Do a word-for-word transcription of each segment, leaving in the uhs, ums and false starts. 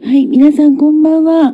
はい、皆さんこんばんは。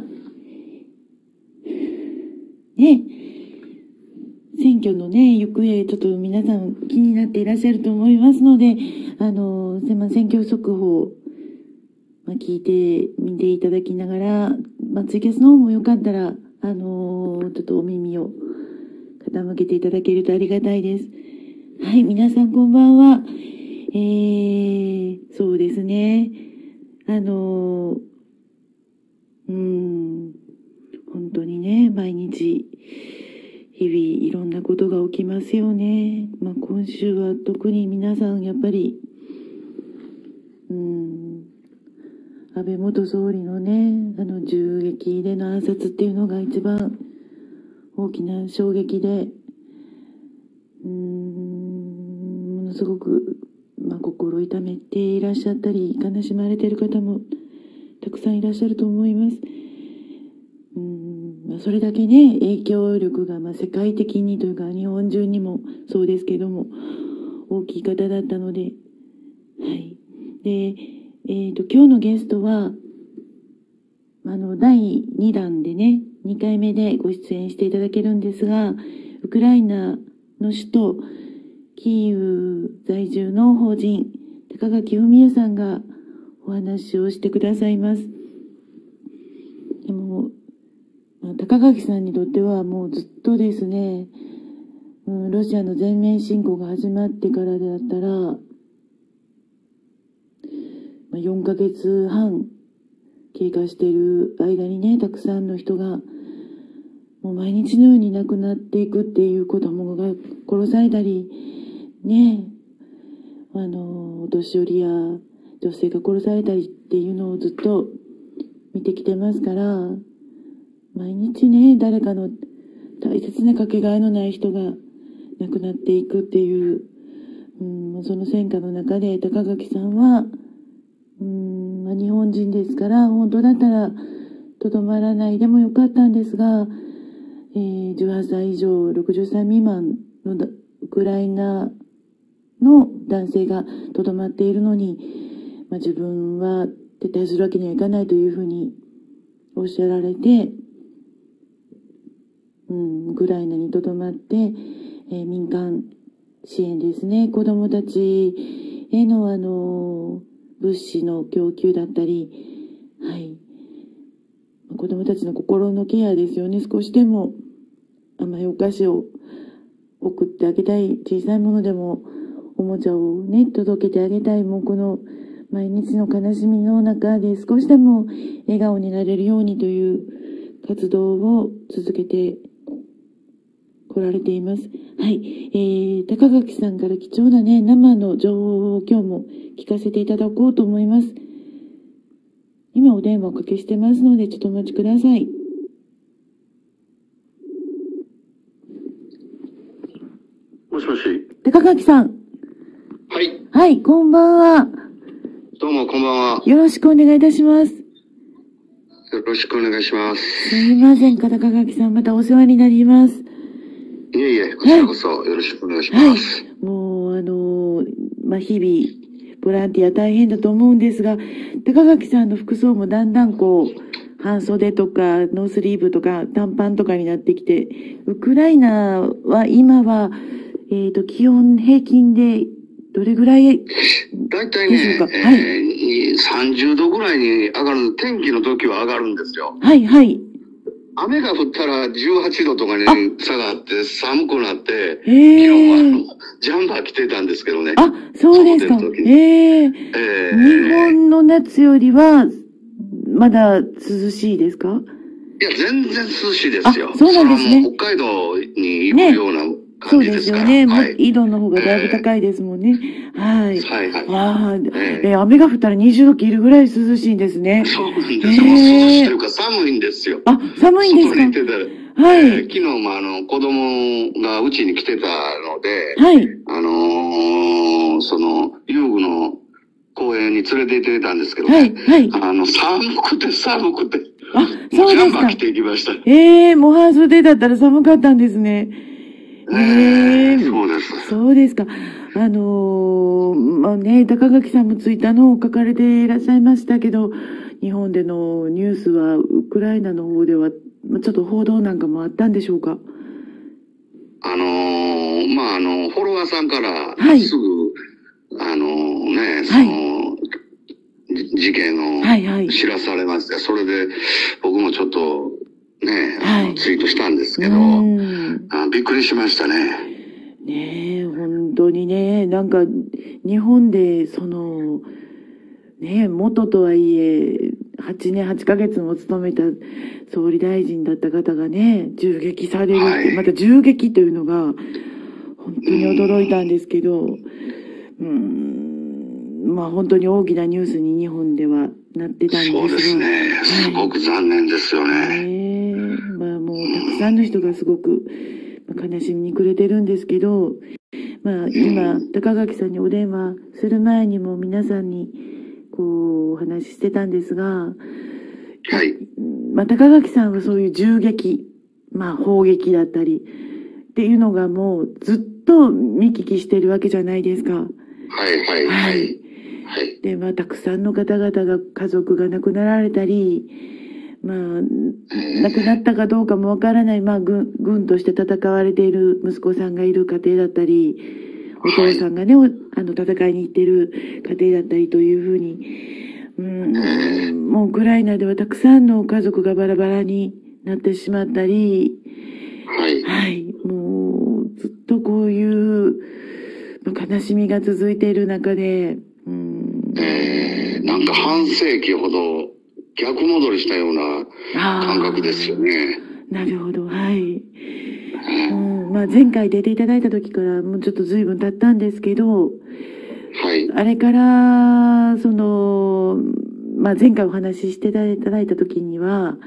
ね、選挙のね、行方、ちょっと皆さん気になっていらっしゃると思いますので、あの、選挙速報、まあ、聞いてみていただきながら、まあ、ツイキャスの方もよかったら、あの、ちょっとお耳を傾けていただけるとありがたいです。はい、皆さんこんばんは。えー、そうですね。あの、うーん、本当にね、毎日、日々いろんなことが起きますよね。まあ、今週は特に皆さんやっぱり、うーん、安倍元総理のね、あの銃撃での暗殺っていうのが一番大きな衝撃で、うーん、ものすごく、まあ、心痛めていらっしゃったり、悲しまれている方もたくさんいらっしゃると思います。うーん、まあ、それだけね、影響力がまあ世界的にというか、日本中にもそうですけども、大きい方だったので、はい。で、えっと、今日のゲストは、あの、だいにだんでね、にかいめでご出演していただけるんですが、ウクライナの首都、キーウ在住の法人、高垣文也さんがお話をしてくださいます。でも、まあ、高垣さんにとってはもうずっとですね、うん、ロシアの全面侵攻が始まってからだったら、よんかげつはん経過している間にね、たくさんの人がもう毎日のように亡くなっていくっていう、子供が殺されたりね、あのお年寄りや女性が殺されたりっていうのをずっと見てきてますから、毎日ね、誰かの大切なかけがえのない人が亡くなっていくっていう、うん、その戦火の中で高垣さんはうーん、まあ、日本人ですから、本当だったらとどまらないでもよかったんですが、えー、じゅうはっさい以上ろくじゅっさい未満のウクライナの男性がとどまっているのに、まあ、自分は撤退するわけにはいかないというふうにおっしゃられて、うん、ウクライナにとどまって、えー、民間支援ですね、子どもたちへのあのー物資の供給だったり、はい。子供たちの心のケアですよね。少しでも甘いお菓子を送ってあげたい。小さいものでもおもちゃをね、届けてあげたい。もうこの毎日の悲しみの中で少しでも笑顔になれるようにという活動を続けて来られています。はい。えー、高垣さんから貴重なね、生の情報を今日も聞かせていただこうと思います。今お電話おかけしてますので、ちょっとお待ちください。 もしもし。 高垣さん。 はい。 はい、こんばんは。 どうも、こんばんは。 よろしくお願いいたします。 よろしくお願いします。 すいませんか、高垣さん。またお世話になります。 いえいえ、こちらこそよろしくお願いします。はい、 もう、あのー、まあ、日々、ボランティア大変だと思うんですが、高垣さんの服装もだんだんこう、半袖とか、ノースリーブとか、短パンとかになってきて、ウクライナは今は、えっと、気温平均でどれぐらいだいたいね、はいえー、さんじゅうどぐらいに上がる、天気の時は上がるんですよ。 はい、はい。 雨が降ったらじゅうはちどとかに下がって寒くなって、 えー、 昨日はあのジャンバー着てたんですけどね。 あ、そうですか。えー、えー、日本の夏よりはまだ涼しいですか？ いや、全然涼しいですよ。 そうなんですね。 北海道に行くような感じですから。 そうですよね。 はい、 緯度の方がだいぶ高いですもんね。えー、はい。 はいはい。 ああ、えー、えー、雨が降ったらにじゅうど切るぐらい涼しいんですね。 そうなんですよ。えー、涼しいというか寒いんですよ。 あ、寒いんですか？ 外に出てたら、はい、えー。昨日もあの、子供がうちに来てたので、 はい。 あのー、その、遊具の公園に連れて行ってたんですけどね。 はい。はい。 あの、寒くて寒くて。 あ、そうですか。 ジャンバー着て行きました。 ええー、もう半袖だったら寒かったんですね。 ええー、そうです。 そうですか。あのー、まあね、高垣さんもツイッターの方書かれていらっしゃいましたけど、日本でのニュースは、ウクライナの方では、ちょっと報道なんかもあったんでしょうか？ あのー、まあ、あの、フォロワーさんから、すぐ、はい、あのー、ね、その、はい、事件を知らされまして、はいはい、それで、僕もちょっと、ね、あの、はい、ツイートしたんですけど、あ、びっくりしましたね。 ねえ、本当にね、なんか、日本で、その、ねえ、元とはいえ、はちねんはちかげつも務めた総理大臣だった方がね、銃撃されるって、はい、また銃撃というのが、本当に驚いたんですけど、うーん、まあ本当に大きなニュースに日本ではなってたんですが。 そうですね。すごく残念ですよね。はい、 ねえ、まあもうたくさんの人がすごく悲しみに暮れてるんですけど、まあ今、高垣さんにお電話する前にも皆さんに、こう、お話ししてたんですが、はい。まあ、高垣さんはそういう銃撃、まあ、砲撃だったり、っていうのがもうずっと見聞きしてるわけじゃないですか。はい、はい、はい。はい。で、まあ、たくさんの方々が、家族が亡くなられたり、まあ、亡くなったかどうかもわからない、まあ、軍、軍として戦われている息子さんがいる家庭だったり、お父さんがね、はい、あの、戦いに行ってる家庭だったりというふうに、うん、もうウクライナではたくさんの家族がバラバラになってしまったり、はい。はい。もう、ずっとこういう、悲しみが続いている中で、うん、 えー、なんか半世紀ほど逆戻りしたような感覚ですよね。 なるほど、はい。うん、まあ前回出ていただいた時からもうちょっと随分経ったんですけど、はい。あれから、その、まあ前回お話ししていただいた時には、はい。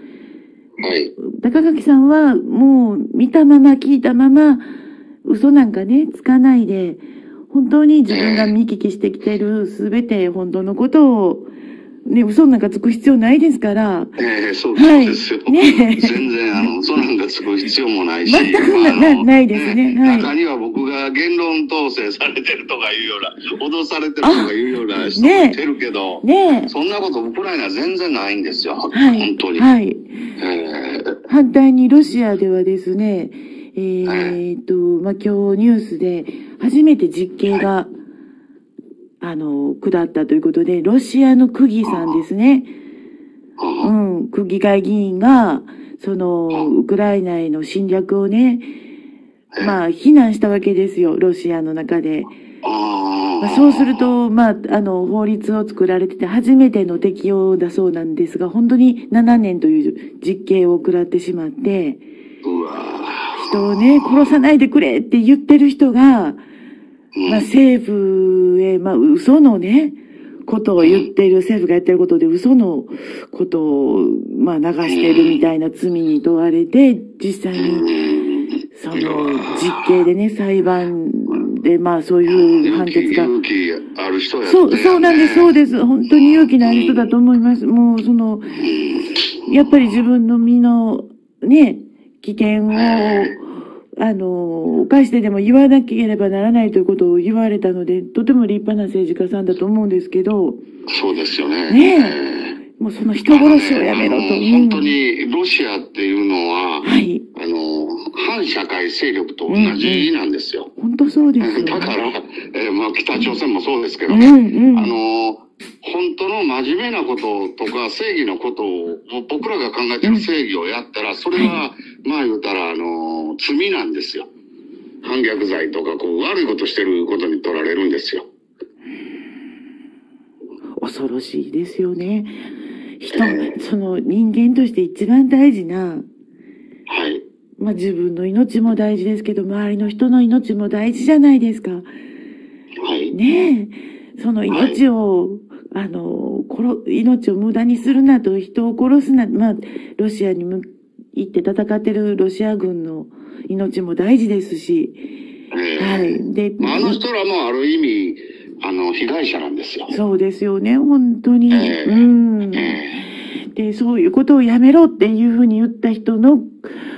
高垣さんはもう見たまま聞いたまま、嘘なんかね、つかないで、本当に自分が見聞きしてきてるすべて本当のことを、ね、嘘なんかつく必要ないですから。 ええー、そうですよ。はい、ね、全然、あの、嘘なんかつく必要もないし。 全くな、な、ないですね。 はい、中には僕が言論統制されてるとかいうような、脅されてるとかいうような人もいてるけど、ね、そんなことウクライナ全然ないんですよ。はい、本当に。はい。えー、 反対にロシアではですね、えー、っと、まあ、今日ニュースで初めて実刑が、はい、あの、下ったということで、ロシアの区議さんですね。うん、区議会議員が、その、ウクライナへの侵略をね、まあ、非難したわけですよ、ロシアの中で。まあ、そうすると、まあ、あの、法律を作られてて、初めての適用だそうなんですが、本当にななねんという実刑を食らってしまって、人をね、殺さないでくれって言ってる人が、まあ、政府へ、まあ、嘘のね、ことを言っている、政府がやってることで嘘のことを、まあ、流しているみたいな罪に問われて、実際に、その、実刑でね、裁判で、まあ、そういう判決が。 勇気ある人やったそう、そうなんです、そうです。本当に勇気のある人だと思います。もう、その、やっぱり自分の身の、ね、危険を、あの、犯してでも言わなければならないということを言われたので、とても立派な政治家さんだと思うんですけど。 そうですよね。 ねえ。もうその人殺しをやめろと。 ね、本当にロシアっていうのは、はい。あの、反社会勢力と同じなんですよ。 うんうん、本当そうですよ、ね。 だから、えー、まあ北朝鮮もそうですけどね。うんうん、あの、本当の真面目なこととか正義のことを、僕らが考えてる正義をやったら、それは、まあ言うたら、あの、罪なんですよ。反逆罪とか、こう、悪いことしてることに取られるんですよ。 恐ろしいですよね。人、えー、その人間として一番大事な、はい。まあ自分の命も大事ですけど、周りの人の命も大事じゃないですか。はい。ねえ、その命を、はい、あの、殺、命を無駄にするなと、人を殺すな、まあ、ロシアに向行って戦ってるロシア軍の命も大事ですし、えー、はい。で、 あの人らもある意味、あの、被害者なんですよ。 そうですよね、本当に。えー、うん。えー、で、そういうことをやめろっていうふうに言った人の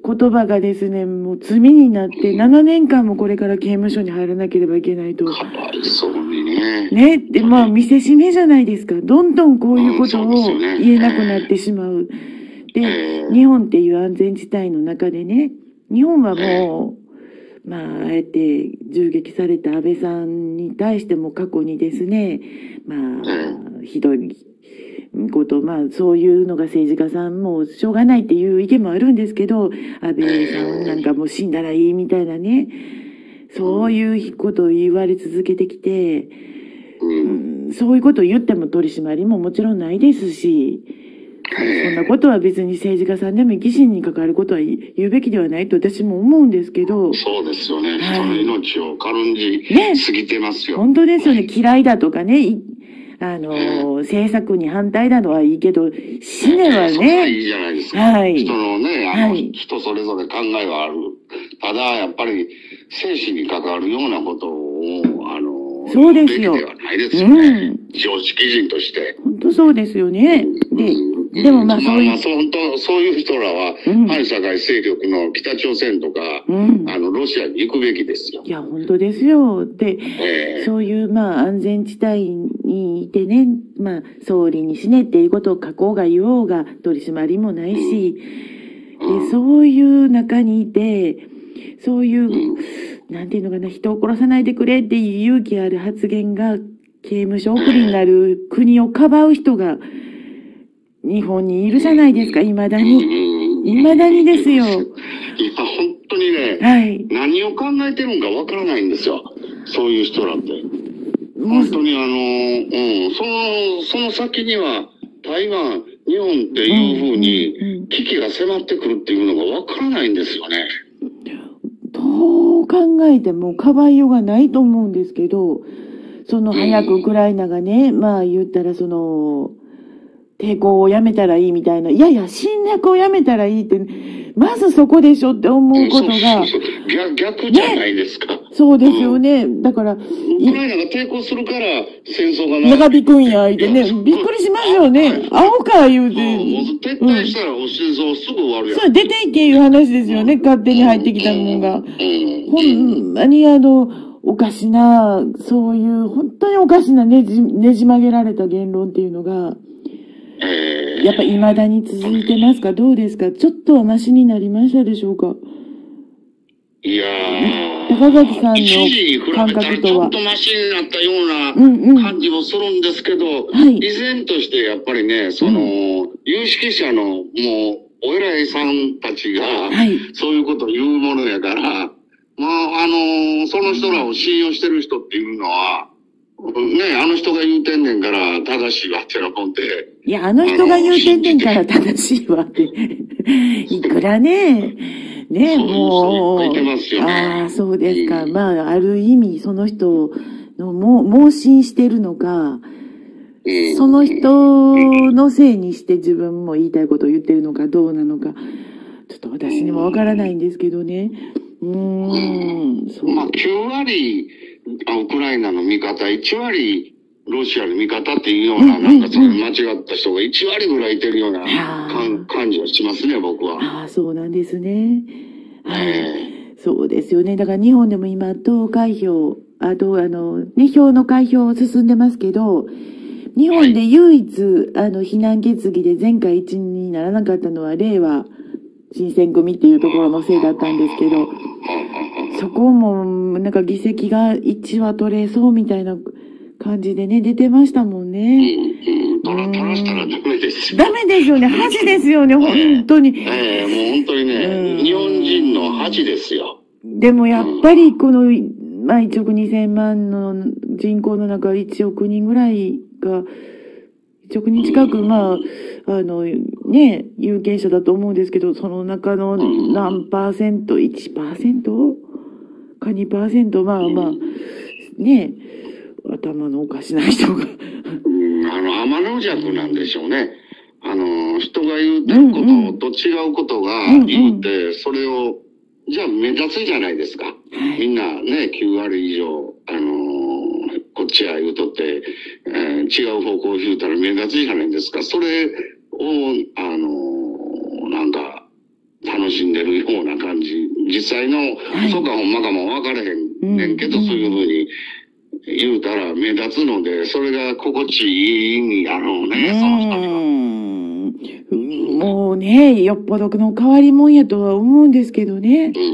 言葉がですね、もう罪になってななねんかんもこれから刑務所に入らなければいけないと。 かわいそうにね。 ね。で、まあ、見せしめじゃないですか。どんどんこういうことを言えなくなってしまう。で、日本っていう安全地帯の中でね、日本はもう、まあ、あえて銃撃された安倍さんに対しても過去にですね、まあ、ひどいこと、まあ、そういうのが政治家さんもしょうがないっていう意見もあるんですけど、安倍さんなんかもう死んだらいいみたいなね、そういうことを言われ続けてきて、うん、そういうことを言っても取り締まりももちろんないですし、そんなことは別に政治家さんでも疑心に関わることは言うべきではないと私も思うんですけど。 そうですよね。はい、人の命を軽んじ過ぎてますよ。 ね、本当ですよね。嫌いだとかね、あの、えー、政策に反対なのはいいけど、死ねはね。それはいいじゃないですか。 はい。 人のね、あの、はい、人それぞれ考えはある。ただ、やっぱり、生死に関わるようなことを、あの、 そうですよ。 ではないですよね。うん、常識人として。 本当そうですよね。で、うん、でもまあそういう。まあ、 そう、本当、そういう人らは、うん、反社会勢力の北朝鮮とか、うん、あの、ロシアに行くべきですよ。 いや、本当ですよ。で、えー、そういう、まあ、安全地帯にいてね、まあ、総理に死ねっていうことを書こうが言おうが、取り締まりもないし、うん、で、そういう中にいて、そういう、うん、なんていうのかな、人を殺さないでくれっていう勇気ある発言が、刑務所送りになる国をかばう人が、日本にいるじゃないですか、未だに。未だにですよ。いや、本当にね、はい、何を考えてるんかわからないんですよ。そういう人らって。本当にあの、うん、その、その先には、台湾、日本っていうふうに、危機が迫ってくるっていうのがわからないんですよね。 どう考えてもかばいようがないと思うんですけど、その早くウクライナがね、まあ言ったらその、抵抗をやめたらいいみたいな、いやいや、侵略をやめたらいいって、まずそこでしょって思うことが。そうそうそう。 逆、逆じゃないですか。ね、 そうですよね。うん、だから、ウクライナが抵抗するから戦争が長引くんや、ってね、びっくりしますよね。青か言うて。 もう撤退したら、お戦争すぐ終わるやん。 そう、出ていけいう話ですよね、勝手に入ってきたもんが。うん、ほんまにあの、おかしな、そういう、本当におかしなねじ、ねじ曲げられた言論っていうのが、えー、やっぱ未だに続いてますか？どうですか？ちょっとはマシになりましたでしょうか？ いやー、 高垣さんの感覚とは。 ちょっとマシになったような感じもするんですけど、うんうん、依然としてやっぱりね、その、うん、有識者のもう、お偉いさんたちが、はい、そういうことを言うものやから、まあ、あのー、その人らを信用してる人っていうのは、ね、あの人が言うてんねんから正しいわってなもんで。 いや、あの人が言うてんねんから正しいわって。いくらね、ね、もう。 いけますよね。 ああ、そうですか。うん、まあ、ある意味、その人のも、盲信してるのか、うん、その人のせいにして自分も言いたいことを言ってるのかどうなのか、ちょっと私にもわからないんですけどね。うーん。 そう。まあ、きゅうわり、ウクライナの味方、いちわりロシアの味方っていうような、うんうんうん、なんかその間違った人がいちわりぐらいいてるような感じはしますね、僕は。 ああ、そうなんですね。はい。そうですよね。だから日本でも今、投開票、あと、あの、ね、票の開票進んでますけど、日本で唯一、はい、あの、非難決議で前回一員にならなかったのは、令和新選組っていうところのせいだったんですけど、そこも、なんか議席がいちは取れそうみたいな感じでね、出てましたもんね。 うん、取ら、取らしたらダメですよ。 ダメですよね。恥ですよね、本当に。 ええー、もう本当にね、日本人の恥ですよ。 でもやっぱりこの、まあいちおくにせんまんの人口の中いちおくにんぐらいが、いちおくにん近く、まあ、あの、ね、有権者だと思うんですけど、その中の何パーセント、いちパーセントかにパーセント、まあまあ、ね、頭のおかしな人が。 あの、天の弱なんでしょうね。あの、人が言うてることと違うことが言うて、うんうん、それを、じゃあ目立つじゃないですか。みんなね、きゅうわり以上、あのー、こっちは言うとって、えー、違う方向を言うたら目立つじゃないですか。それを、あのー、なんか、楽しんんでるような感じ。実際の嘘かほんまかも分からへんねんけど、そういうふうに言うたら目立つので、それが心地いいんやろうね、その人には。もうね、よっぽどの変わりもんやとは思うんですけどね。 うん、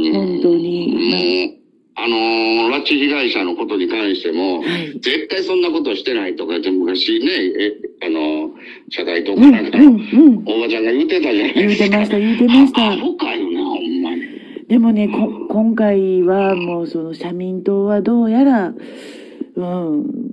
本当に。 あのー、拉致被害者のことに関しても、はい、絶対そんなことしてないとかって昔ね、え、あのー、社会とかなんか、うんうん、おばちゃんが言ってたじゃないですか。 言ってました、言ってました。 アホかよね、ほんまに。 でもね、こ、今回はもうその社民党はどうやら、うん、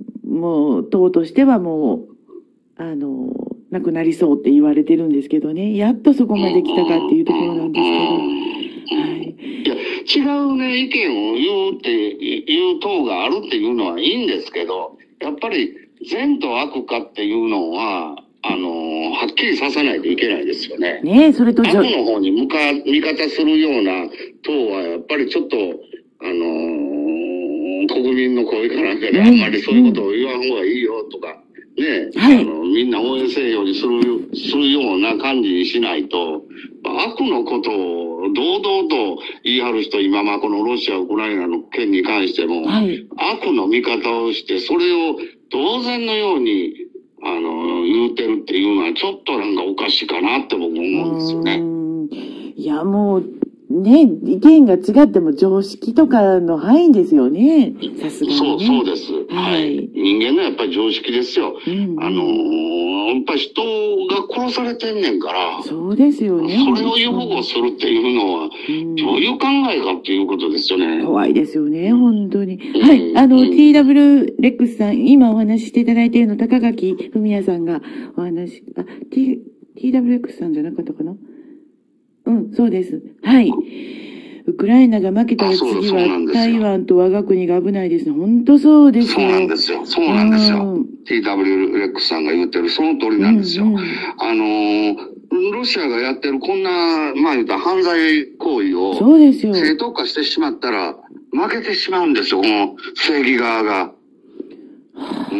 もう党としてはもう、あのー、なくなりそうって言われてるんですけどね、やっとそこまで来たかっていうところなんですけど、はい。 いや、違うね、意見を言うって、いう党があるっていうのはいいんですけど、やっぱり善と悪かっていうのは、あのー、はっきりさせないといけないですよね。 ねえ、それと悪の方に向か、味方するような党は、やっぱりちょっと、あのー、国民の声かなんかで、あんまりそういうことを言わん方がいいよとか、ね、はい、あの、みんな応援せようにする、するような感じにしないと、悪のことを堂々と言い張る人、今まこのロシア、ウクライナの件に関しても、はい、悪の味方をして、それを当然のように、あの、言うてるっていうのはちょっとなんかおかしいかなって僕思うんですよね。 いや、もう、ね、意見が違っても常識とかの範囲ですよね。さすがに、ね。 そう、そうです。はい。はい、人間のやっぱり常識ですよ。うんうん、あのー、やっぱり人が殺されてんねんから。 そうですよね。 それを擁護するっていうのは、どういう考えかっていうことですよね。 怖いですよね、本当に。うん、はい。あの、うん、ティーダブリュー レックスさん、今お話ししていただいているの、高垣文也さんがお話、あ、T、ティーダブリュー レックスさんじゃなかったかな？うん、そうです。はい。ウクライナが負けたら次は台湾と我が国が危ないですね。本当そうですよ。 そうなんですよ。そうなんですよ。ティーダブリュー レックスさんが言ってるその通りなんですよ。うんうん、あのー、ロシアがやってるこんな、まあ言った犯罪行為を正当化してしまったら負けてしまうんですよ。この正義側が。うん。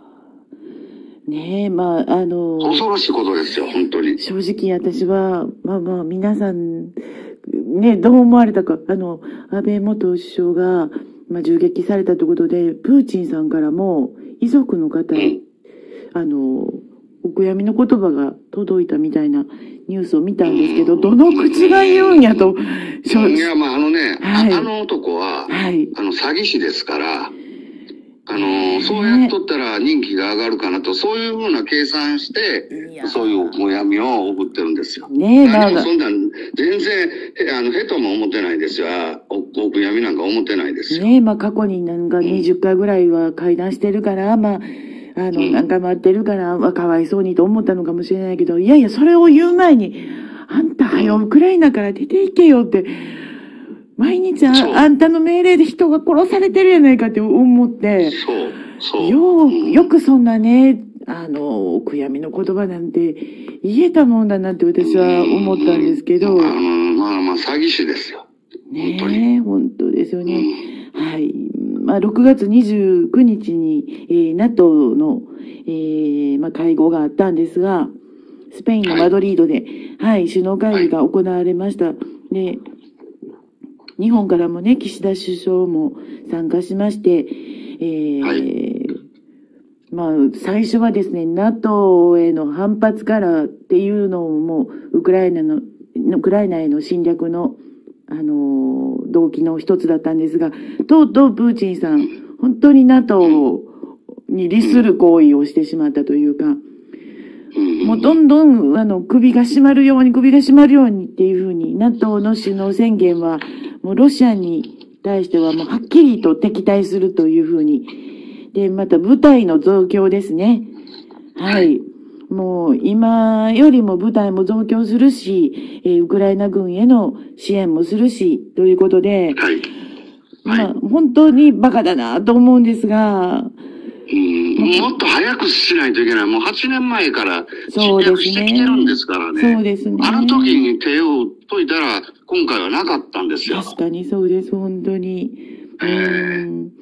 ねえ、まあ、あのー、 恐ろしいことですよ、本当に。 正直私は、まあまあ皆さん、ね、どう思われたか。あの、安倍元首相が、まあ、銃撃されたということで、プーチンさんからも、遺族の方、あの、お悔やみの言葉が届いたみたいなニュースを見たんですけど、どの口が言うんやと。 いや、まあ、あのね、はい、あの男は、はい、あの、詐欺師ですから、あの、そうやっとったら人気が上がるかなと、そういうふうな計算して、そういうお悔やみを送ってるんですよ。ねえ、何もそんなん、全然、あの、へとも思ってないですよ。お、お悔やみなんか思ってないですよ。 ねえ、まあ過去になんかにじゅっかいぐらいは会談してるから、うん、まあ、あの、なんか待ってるから、まあ、かわいそうにと思ったのかもしれないけど、いやいや、それを言う前に、あんたはよ、ウクライナから出ていけよって、毎日 あ, あんたの命令で人が殺されてるやないかって思って、 そう、そう。 よ、よくそんなね、あの、お悔やみの言葉なんて言えたもんだなって私は思ったんですけど。あの、まあまあ、詐欺師ですよ。 ねえ、本当ですよね。うん、はい。まあ、ろくがつにじゅうくにちに、えー、ナトー の、えー、まあ、会合があったんですが、スペインのマドリードで、はい、はい、首脳会議が行われました。はい、で、日本からもね、岸田首相も参加しまして、えーはい、まあ、最初はですね、ナトー への反発からっていうのも、ウクライナの、ウクライナへの侵略の、あのー、動機の一つだったんですが、とうとうプーチンさん、本当に ナトー に利する行為をしてしまったというか、もうどんどん、あの、首が締まるように、首が締まるようにっていうふうに、ナトー の首脳宣言は、もうロシアに対してはもうはっきりと敵対するというふうに。で、また部隊の増強ですね。はい。もう今よりも部隊も増強するし、えー、ウクライナ軍への支援もするし、ということで、はい。まあ、本当にバカだなと思うんですが、 うん、もっと早くしないといけない。もうはちねんまえから侵略してきてるんですからね。 そうですね。 あの時に手を打っといたら、今回はなかったんですよ。 確かにそうです、本当に。えー、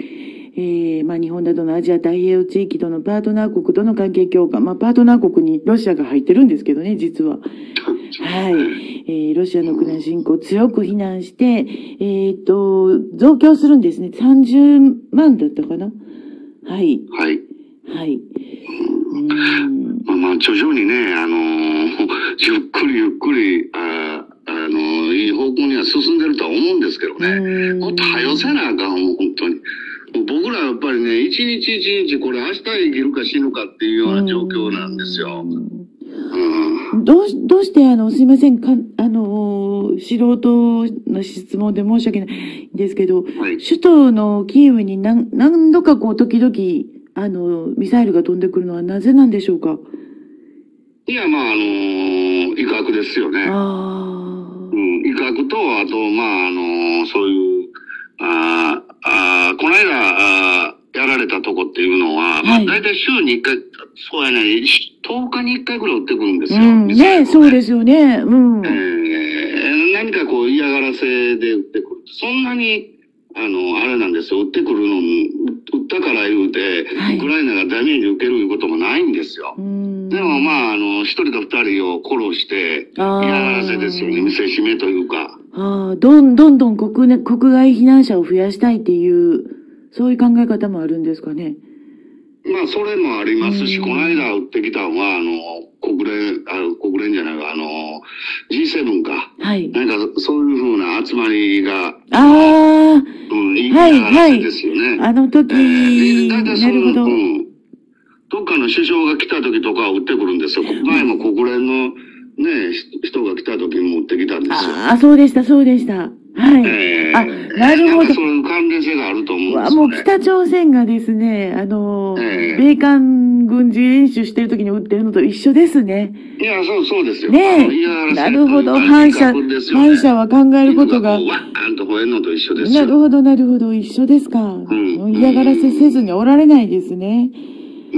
えー、まあ日本などのアジア太平洋地域とのパートナー国との関係強化、まあパートナー国にロシアが入ってるんですけどね、実は。はい。えー、ロシアのウクライナ侵攻を強く非難して、えっと、増強するんですね。さんじゅうまんだったかな。はい。 はい。 はい。 うんまあまあ、徐々にね、あのー、ゆっくりゆっくり、ああのー、いい方向には進んでるとは思うんですけどね。もっと早せなあかん、もう本当に。僕らやっぱりね、一日一日これ明日生きるか死ぬかっていうような状況なんですよ。 うん、どうし、どうして、あの、すいません、か、あの、素人の質問で申し訳ないんですけど、はい、首都のキーウに何、何度かこう、時々、あの、ミサイルが飛んでくるのはなぜなんでしょうか？ いや、まあ、あのー、威嚇ですよね。あうん、威嚇と、あと、まあ、あのー、そういう、ああ、この間、あやられたとこっていうのは、はい、まあ、大体週にいっかい、そうやね、とおかにいっかいぐらい撃ってくるんですよ。うん、 ね、ね、そうですよね。うん。 えー、何かこう嫌がらせで撃ってくる。そんなに、あの、あれなんですよ。撃ってくるのに、撃ったから言うて、はい、ウクライナがダメージ受けるいうこともないんですよ。でもまあ、あの、一人と二人を殺して、嫌がらせですよね。見せしめというか。 ああ、どんどんどん国ね、国外避難者を増やしたいっていう、そういう考え方もあるんですかね。 まあ、それもありますし、この間撃ってきたのは、あの、国連、あ国連じゃないか、あの、ジーセブン か。はい。なんか、そういうふうな集まりが、ああ、うん、いい話ですよね。はいはい、あの時、えー、 だいたいその、うん。どっかの首相が来た時とか撃ってくるんですよ。前も国連のね、人が来た時も撃ってきたんですよ。 ああ、そうでした、そうでした。はい。えー、あ、なるほど。 そういう関連性があると思うんですよ、ね。 もう北朝鮮がですね、あの、えー、米韓軍事演習してる時に撃ってるのと一緒ですね。 いや、そう、そうですよ。 ねえ。なるほど。反射、反射は考えることが。 わーんと吠えるのと一緒ですよ。なるほど、なるほど。一緒ですか。うん、嫌がらせせずにおられないですね。うん。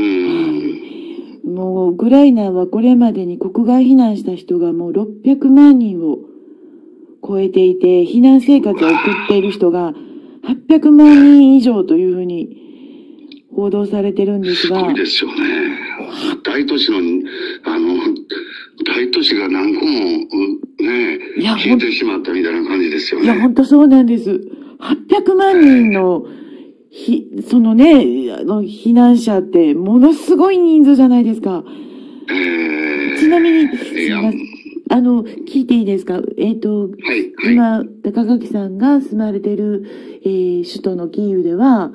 もう、ウクライナはこれまでに国外避難した人がもうろっぴゃくまんにんを超えていて、避難生活を送っている人がはっぴゃくまんにん以上というふうに報道されてるんですが。 すごいですよね。大都市の、あの、大都市が何個も、ね、消えてしまったみたいな感じですよね。 いや、ほんとそうなんです。はっぴゃくまんにんの、ひ、そのね、あの、避難者ってものすごい人数じゃないですか。えー、ちなみに、あの、聞いていいですか？えっと、はいはい、今、高垣さんが住まれている、えー、首都のキーウでは、はい、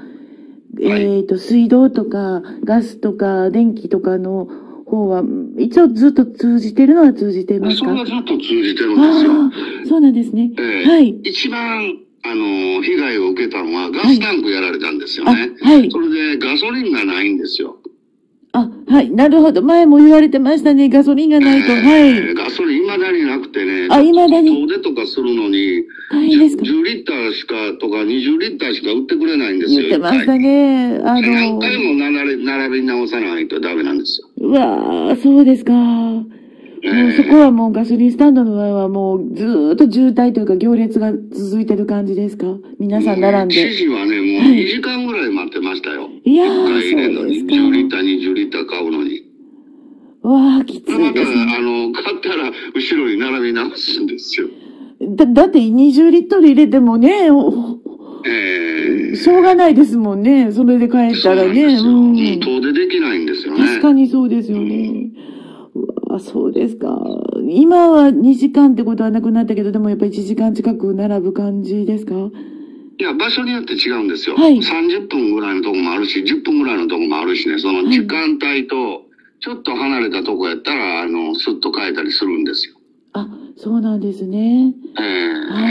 えっと、水道とかガスとか電気とかの方は、一応ずっと通じてるのは通じてますか？ それはずっと通じてるんですよ。あそうなんですね。 えー、はい。一番、あの、被害を受けたのはガスタンクやられたんですよね。はい。はい、それでガソリンがないんですよ。 あ、はい。なるほど。前も言われてましたね。ガソリンがないと。えー、はい。 ガソリン未だになくてね。 あ、未だに。 遠出とかするのに、 大変ですか？ じゅうリッターしかとかにじゅうリッターしか売ってくれないんですよ。 言ってましたね。あのー。 何回も並び、並び直さないとダメなんですよ。 うわー、そうですか。もうそこはもうガソリンスタンドの前はもうずーっと渋滞というか行列が続いてる感じですか？皆さん並んで。 知事はね、もうにじかんぐらい待ってましたよ。はい、いやー、そうですか。じゅうリッター、にじゅうリッター買うのに。 わあ、きついですね。 また、あの、買ったら後ろに並び直すんですよ。 だ、だってにじゅうリットル入れてもね、えー、しょうがないですもんね。それで帰ったらね。 うん。遠出できないんですよね。 確かにそうですよね。うん、うわそうですか。今はにじかんってことはなくなったけど、でもやっぱりいちじかん近く並ぶ感じですか？ いや、場所によって違うんですよ。はい。さんじゅっぷんぐらいのとこもあるし、じゅっぷんぐらいのとこもあるしね、その時間帯と、ちょっと離れたとこやったら、あの、スッと変えたりするんですよ。 あ、そうなんですね。 ええー。はい。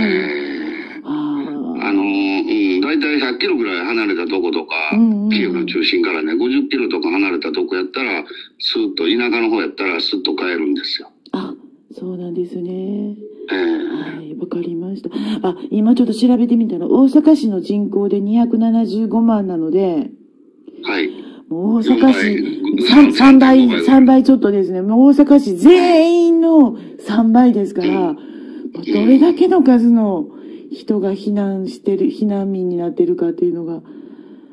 あの、うん、だいたいひゃっキロぐらい離れたとことか、うんうん、キーウの中心からね、ごじゅっキロとか離れたとこやったら、スーッと、田舎の方やったら、スッと帰るんですよ。 あ、そうなんですね。 えー、 はい、わかりました。あ、今ちょっと調べてみたら、大阪市の人口でにひゃくななじゅうごまんなので、 はい。 もう大阪市、さん、さんばい、さんばいちょっとですね。もう大阪市全員のさんばいですから、どれだけの数の人が避難してる、避難民になってるかっていうのが、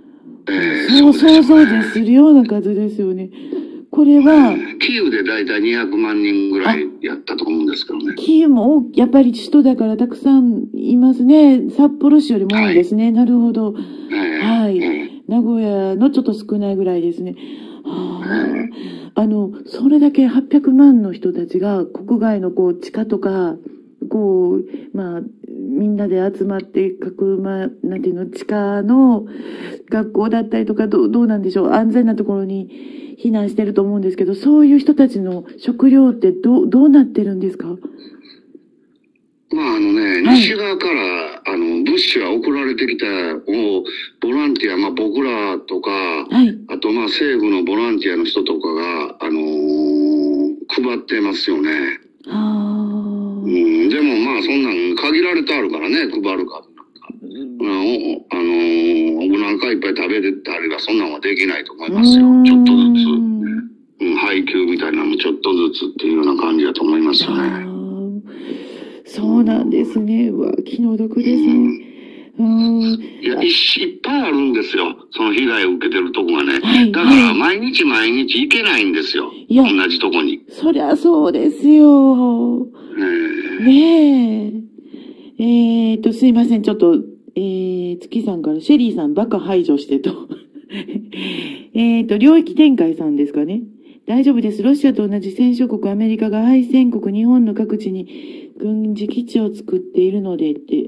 えー、そう、想像でするような数ですよね。これは、えー、キーウでだいたいにひゃくまんにんぐらいやったと思うんですけどね。 キーウもやっぱり首都だからたくさんいますね。札幌市よりも多いですね。はい、なるほど。えー、はい、えー。名古屋のちょっと少ないぐらいですね。はあ、あの、それだけはっぴゃくまんの人たちが国外のこう地下とか、こう、まあ、みんなで集まって各、まあ、なんていうの、地下の学校だったりとか、どう、どうなんでしょう、安全なところに避難してると思うんですけど、そういう人たちの食料ってどう、どうなってるんですか？ まああのね、はい、西側から、あの、物資が送られてきた、もう、ボランティア、まあ僕らとか、はい、あとまあ政府のボランティアの人とかが、あのー、配ってますよね。あうん、でもまあそんなん限られてあるからね、配るか。うん、あのー、お腹いっぱい食べれたりはそんなんはできないと思いますよ。ちょっとずつ。うん、配給みたいなのもちょっとずつっていうような感じだと思いますよね。 そうなんですね。うわ、気の毒ですね。うん、 いや、いっぱいあるんですよ。その被害を受けてるとこがね。はい、だから毎日毎日行けないんですよ。いや、同じとこに。 そりゃそうですよ。ねえ。えーと、すいません。ちょっと、えー、月さんからシェリーさんバカ排除してと。えーと、領域展開さんですかね。大丈夫です。ロシアと同じ戦勝国アメリカが敗戦国日本の各地に軍事基地を作っているのでって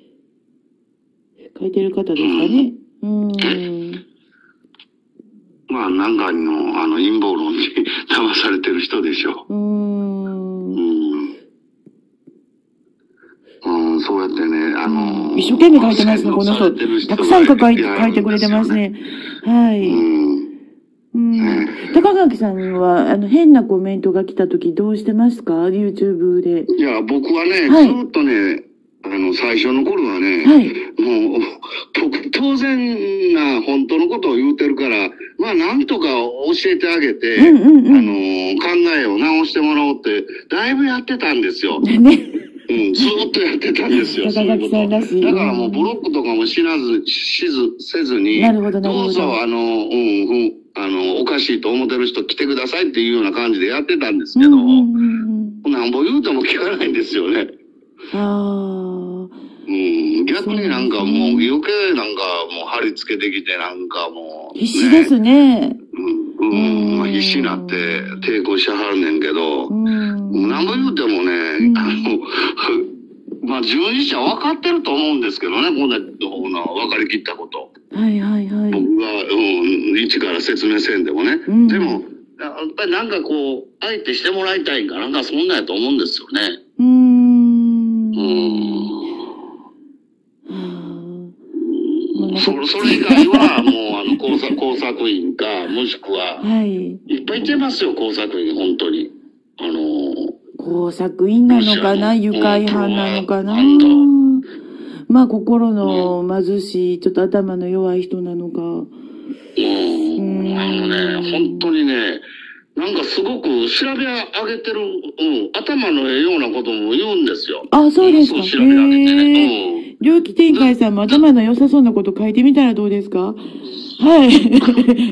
書いてる方ですかね。うん。んまあ、なんかの、あの、陰謀論に騙されてる人でしょう。うん。うん。うん、そうやってね、あのー、 一生懸命書いてますね、この人。たくさん書いて、書いてくれてますね。はい。うんうん、高垣さんは、あの、変なコメントが来たときどうしてますか？ YouTube で。 いや、僕はね、はい、ずっとね、あの、最初の頃はね、はい、もう、当然な本当のことを言うてるから、まあ、なんとか教えてあげて、うんうんうん、あの、考えを直してもらおうって、だいぶやってたんですよ。ね。うん、ずっとやってたんですよ。 高垣さんらしい。 だからもうブロックとかもしなず、しず、せずに、なるほど、なるほど。どうぞ、あの、うん、うん、あの、おかしいと思ってる人来てくださいっていうような感じでやってたんですけど、うんうんうん、なんぼ言うても聞かないんですよね。ああ。うん、逆になんかもう余計なんかもう貼り付けてきてなんかもう、 ね、必死ですね。 うん、うん、まあ、必死になって抵抗しはるねんけど、うん、なんぼ言うてもね、うん、あの、まあ、従事者分かってると思うんですけどね、こんな、分かりきったこと。 はいはいはい。 僕が、うん、一から説明せんでもね。うん、でも、やっぱりなんかこう、相手してもらいたいんかなんかそんなんやと思うんですよね。うーん。うーん。そ, それ以外は、もう、あの、工作、工作員か、もしくは、はい。いっぱいいてますよ、工作員、本当に。あのー、 工作員なのかな、愉快犯なのかな。まあ、心の貧しい、ちょっと頭の弱い人なのか。うん。うん、 あのね、本当にね、なんかすごく調べ上げてる、うん、頭のええようなことも言うんですよ。 あ、そうですか。調べ上げてね。うん。領域展開さんも頭の良さそうなこと書いてみたらどうですか？はい。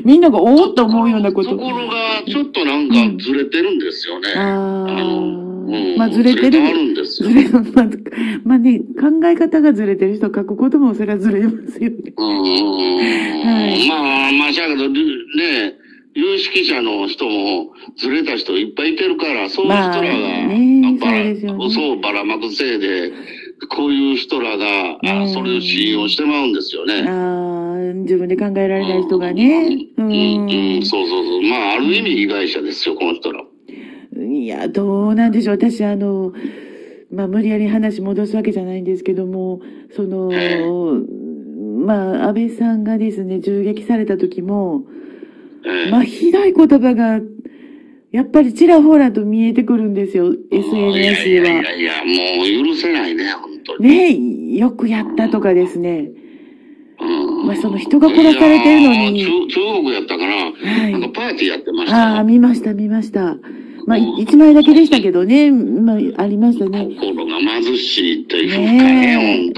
みんながおーっと思うようなこと。 ところが、ちょっとなんかずれてるんですよね。うん、ああ。 うん、まあずれてる。ずれてるんですよ。ずれ、まあ、まあね、考え方がずれてる人書くこともそれはずれますよね。うん。 はい。まあ、まあ、しゃけど、ね、有識者の人もずれた人いっぱいいてるから、そういう人らが、ね、ばら、嘘をばらまくせいで、こういう人らが、あそれを信用してまうんですよね。 ああ、自分で考えられない人がね。 うん、うん、うん、そうそうそう。まあ、ある意味被害者ですよ、この人ら。 いや、どうなんでしょう。私、あの、まあ、無理やり話戻すわけじゃないんですけども、その、まあ、安倍さんがですね、銃撃された時も、まあ、ひどい言葉が、やっぱりちらほらと見えてくるんですよ、エスエヌエス では。いやいやいや、もう許せないね、本当に。 ねえ、よくやったとかですね。うん。まあ、その人が殺されてるのに。 中、中国やったかな。はい。なんかパーティーやってました。 ああ、見ました、見ました。まあ、一枚だけでしたけどね、まあ、ありましたね。 心が貧しいというかね、本当に。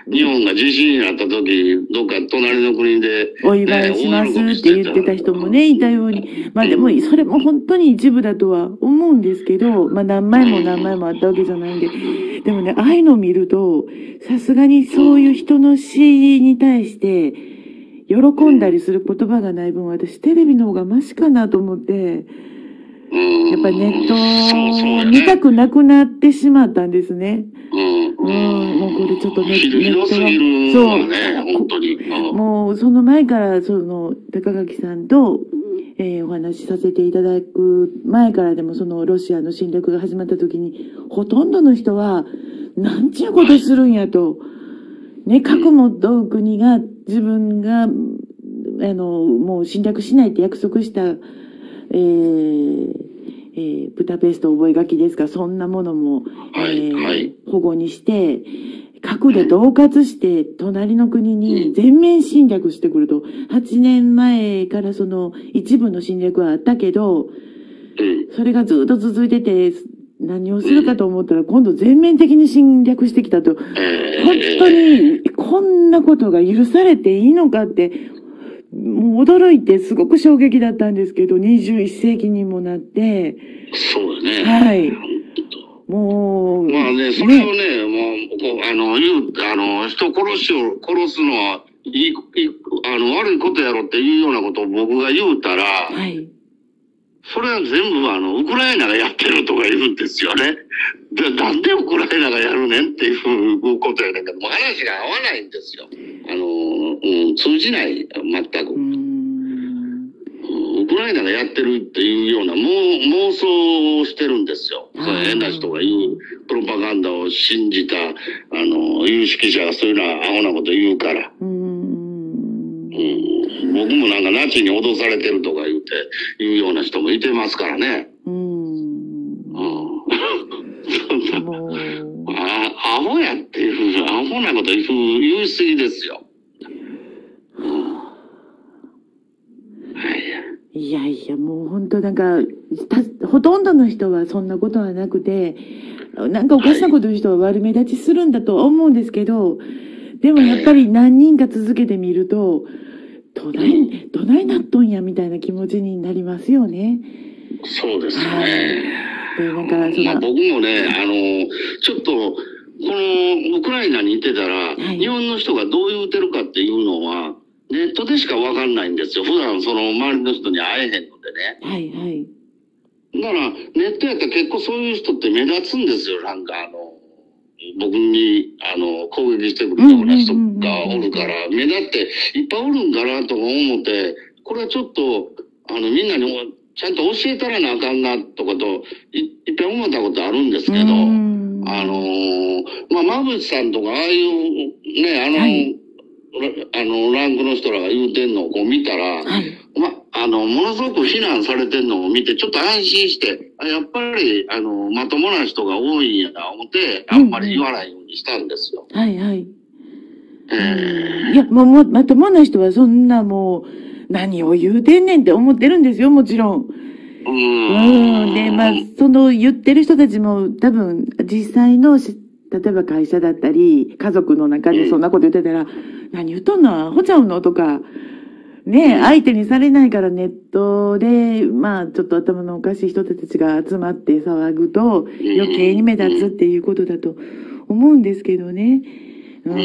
日本が地震になった時、どっか隣の国で、 お祝いしますって言ってた人もね、いたように。まあでも、それも本当に一部だとは思うんですけど、まあ何枚も何枚もあったわけじゃないんで。でもね、ああいうのを見ると、さすがにそういう人の死に対して、喜んだりする言葉がない分、私テレビの方がマシかなと思って、やっぱりネットを見たくなくなってしまったんですね。うん、もうこれちょっとネットが、そう、本当に。もうその前から、その、高垣さんと、えー、お話しさせていただく前からでも、そのロシアの侵略が始まった時に、ほとんどの人は、なんちゅうことするんやと。ね、核もどう国が、自分が、あの、もう侵略しないって約束した、えーえー、ブダペスト覚書ですか、そんなものも、 はいえーはい、 保護にして、核で恫喝して、隣の国に全面侵略してくると。はちねんまえからその一部の侵略はあったけど、それがずっと続いてて、何をするかと思ったら今度全面的に侵略してきたと。本当にこんなことが許されていいのかって、もう驚いてすごく衝撃だったんですけど、にじゅういっせいきにもなって。 そうだね。 はい。もう。 まあね、それをね、ねもう、こう、あの、言う、あの、人殺しを、殺すのは、いい、いい、あの、悪いことやろっていうようなことを僕が言うたら、はい。それは全部あの、ウクライナがやってるとか言うんですよね。で、なんでウクライナがやるねんっていうことやねんけど、もう話が合わないんですよ。あの、うん、通じない、全く。ウクライナがやってるっていうような妄想をしてるんですよ。そう変な人が言うプロパガンダを信じた、あの、有識者がそういうのはアホなこと言うから。うん、僕もなんかナチに脅されてるとか言うて、言うような人もいてますからね。うん。うん。そんな、あ、アホやっていうふうに、アホなこと言う、言いすぎですよ。 いやいや、もう本当なんか、ほとんどの人はそんなことはなくて、なんかおかしなこと言う人は悪目立ちするんだとは思うんですけど、でもやっぱり何人か続けてみると、どない、どないなっとんやみたいな気持ちになりますよね。 そうですね。 で、なんかその、 まあ、僕もね、あの、ちょっと、このウクライナにいてたら、はい、日本の人がどう言うてるかっていうのは、ネットでしかわかんないんですよ。普段その周りの人に会えへんのでね。 はいはい。 だから、ネットやったら結構そういう人って目立つんですよ。なんかあの、僕に、あの、攻撃してくるような人がおるから、目立っていっぱいおるんかなとか思って、これはちょっと、あの、みんなにちゃんと教えたらなあかんなとかとい、いっぱい思ったことあるんですけど、あのー、まあ、馬渕さんとか、ああいう、ね、あの、はいあの、ランクの人らが言うてんのをこう見たら、はい、ま、あの、ものすごく非難されてんのを見て、ちょっと安心して、あやっぱり、あの、まともな人が多いんやな、思って、あんまり言わないようにしたんですよ。 うんうん、はいはい。えー、いや、もう、も、まともな人はそんなもう、何を言うてんねんって思ってるんですよ、もちろん。うーん。で、まあ、その言ってる人たちも多分、実際の、例えば会社だったり、家族の中でそんなこと言ってたら、うん、何言っとんのアホちゃうのとか、ね、相手にされないからネットで、まあ、ちょっと頭のおかしい人たちが集まって騒ぐと、余計に目立つっていうことだと思うんですけどね。 うん。うん、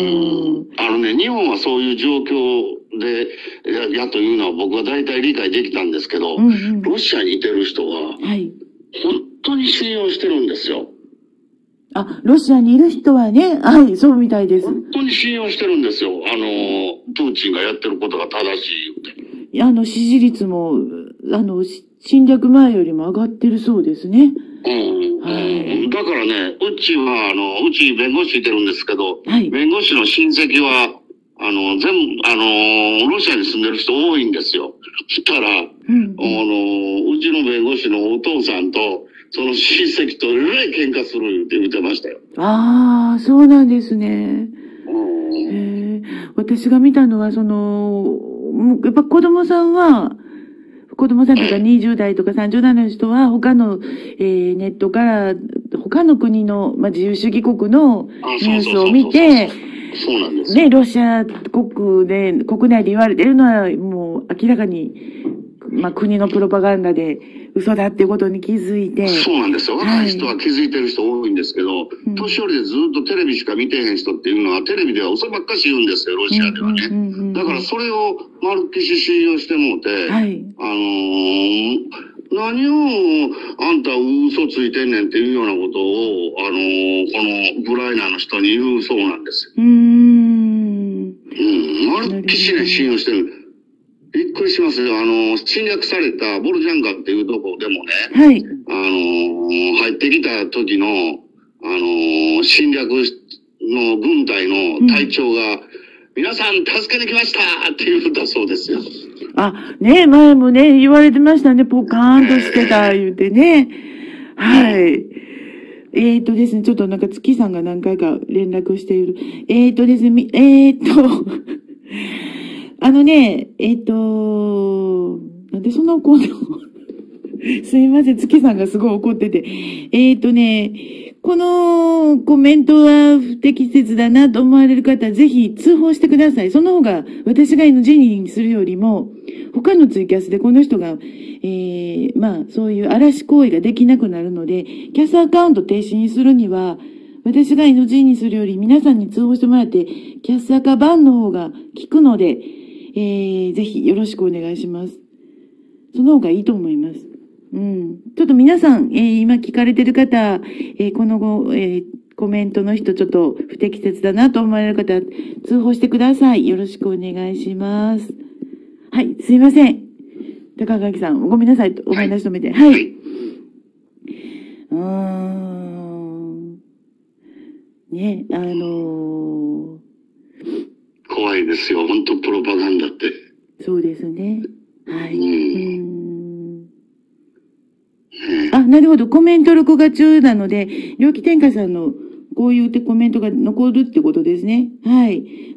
あのね、日本はそういう状況で、や、やというのは僕は大体理解できたんですけど、うんうん、ロシアにいてる人は、はい。本当に信用してるんですよ。 あ、ロシアにいる人はね、はい、そうみたいです。 本当に信用してるんですよ。あの、プーチンがやってることが正しいって。 あの、支持率も、あの、侵略前よりも上がってるそうですね。 うん。はい、だからね、うちは、あの、うち弁護士いてるんですけど、はい、弁護士の親戚は、あの、全部、あの、ロシアに住んでる人多いんですよ。そしたら、うん、あの、うちの弁護士のお父さんと、その親戚とえらい喧嘩するって言ってましたよ。 ああ、そうなんですね。へえ、私が見たのは、その、やっぱ子供さんは、子供さんとかにじゅう代とかさんじゅう代の人は他の、えー、ネットから他の国の、まあ、自由主義国のニュースを見て、 そうなんです。 ね、ロシア国で、国内で言われてるのは、もう明らかに、まあ国のプロパガンダで嘘だっていうことに気づいて。 そうなんですよ。若い人は気づいてる人多いんですけど、年寄りでずっとテレビしか見てへん人っていうのは、テレビでは嘘ばっかし言うんですよ、ロシアではね。だからそれを丸っきし信用してもうて、はい、あのー、何をあんた嘘ついてんねんっていうようなことを、あのー、このウクライナの人に言うそうなんですよ。うーん。うん、丸っきしね、信用してる。びっくりしますよ。あの、侵略されたボルジャンカっていうところでもね、はい。あの、入ってきた時の、あの、侵略の軍隊の隊長が、うん、皆さん助けに来ましたって言ったそうですよ。 あ、ね、前もね、言われてましたね。ポカーンとしてた、言うてね。はい。えーとですね、ちょっとなんか月さんが何回か連絡している。えーとですね、えーと、あのね、えっ、ー、と、なんでそんな怒るのすいません、月さんがすごい怒ってて。えっ、ー、とね、このコメントは不適切だなと思われる方はぜひ通報してください。その方が私が エヌジー にするよりも、他のツイキャスでこの人が、えー、まあそういう嵐行為ができなくなるので、キャスアカウント停止にするには、私が エヌジー にするより皆さんに通報してもらって、キャスアカ版の方が効くので、えー、ぜひよろしくお願いします。その方がいいと思います。うん。ちょっと皆さん、えー、今聞かれてる方、えー、この後、えー、コメントの人ちょっと不適切だなと思われる方、通報してください。よろしくお願いします。はい、すいません。高垣さん、ごめんなさい。お話止めて。はい。はい、うーん。ね、あのー、 怖いですよ。本当プロパガンダって。 そうですね。はい。うん。あ、なるほど。コメント録画中なので、猟奇天下さんのこういうコメントが残るってことですね。はい。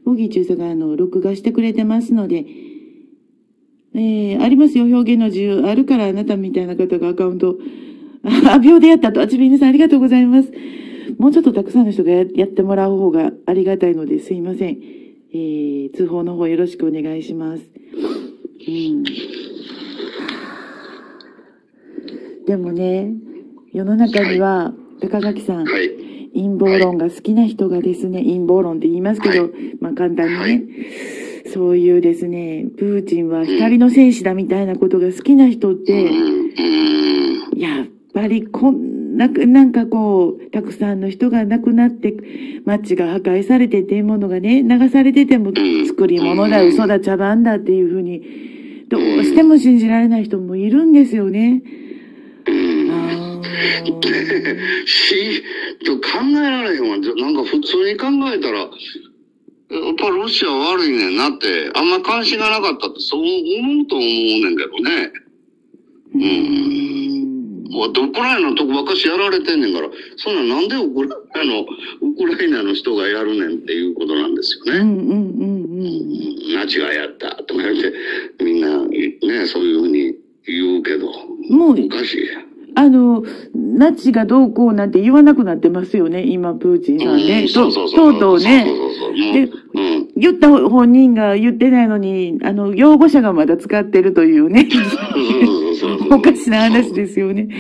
ボギー中佐があの、録画してくれてますので、えー、ありますよ。表現の自由。あるからあなたみたいな方がアカウント、あ、秒でやったと。あちびみさんありがとうございます。もうちょっとたくさんの人が や, やってもらう方がありがたいのですいません。えー、通報の方よろしくお願いします。うん、でもね、世の中には、はい、高垣さん、はい、陰謀論が好きな人がですね、陰謀論って言いますけど、はい、まあ簡単にね、はい、そういうですね、プーチンは光の戦士だみたいなことが好きな人って、やっぱりこんな、なんかこう、たくさんの人が亡くなって、街が破壊されてっていうものがね、流されてても、作り物だ、嘘だ、茶番だっていうふうに、どうしても信じられない人もいるんですよね。あし、と考えられへんわ。なんか普通に考えたら、やっぱロシア悪いねんなって、あんま関心がなかったって、そう思うと思うねんけどね。うん。もうウクライナのとこばっかしやられてんねんから、そんななんでウクライナの、ウクライナの人がやるねんっていうことなんですよね。うんうんうんうん。ナチがやったとか言って、みんなね、そういうふうに言うけど、もうおかしい。 あの、ナチがどうこうなんて言わなくなってますよね、今、プーチンさんね。とうとうね。で、うん、言った本人が言ってないのに、あの、擁護者がまだ使ってるというね。おかしな話ですよね。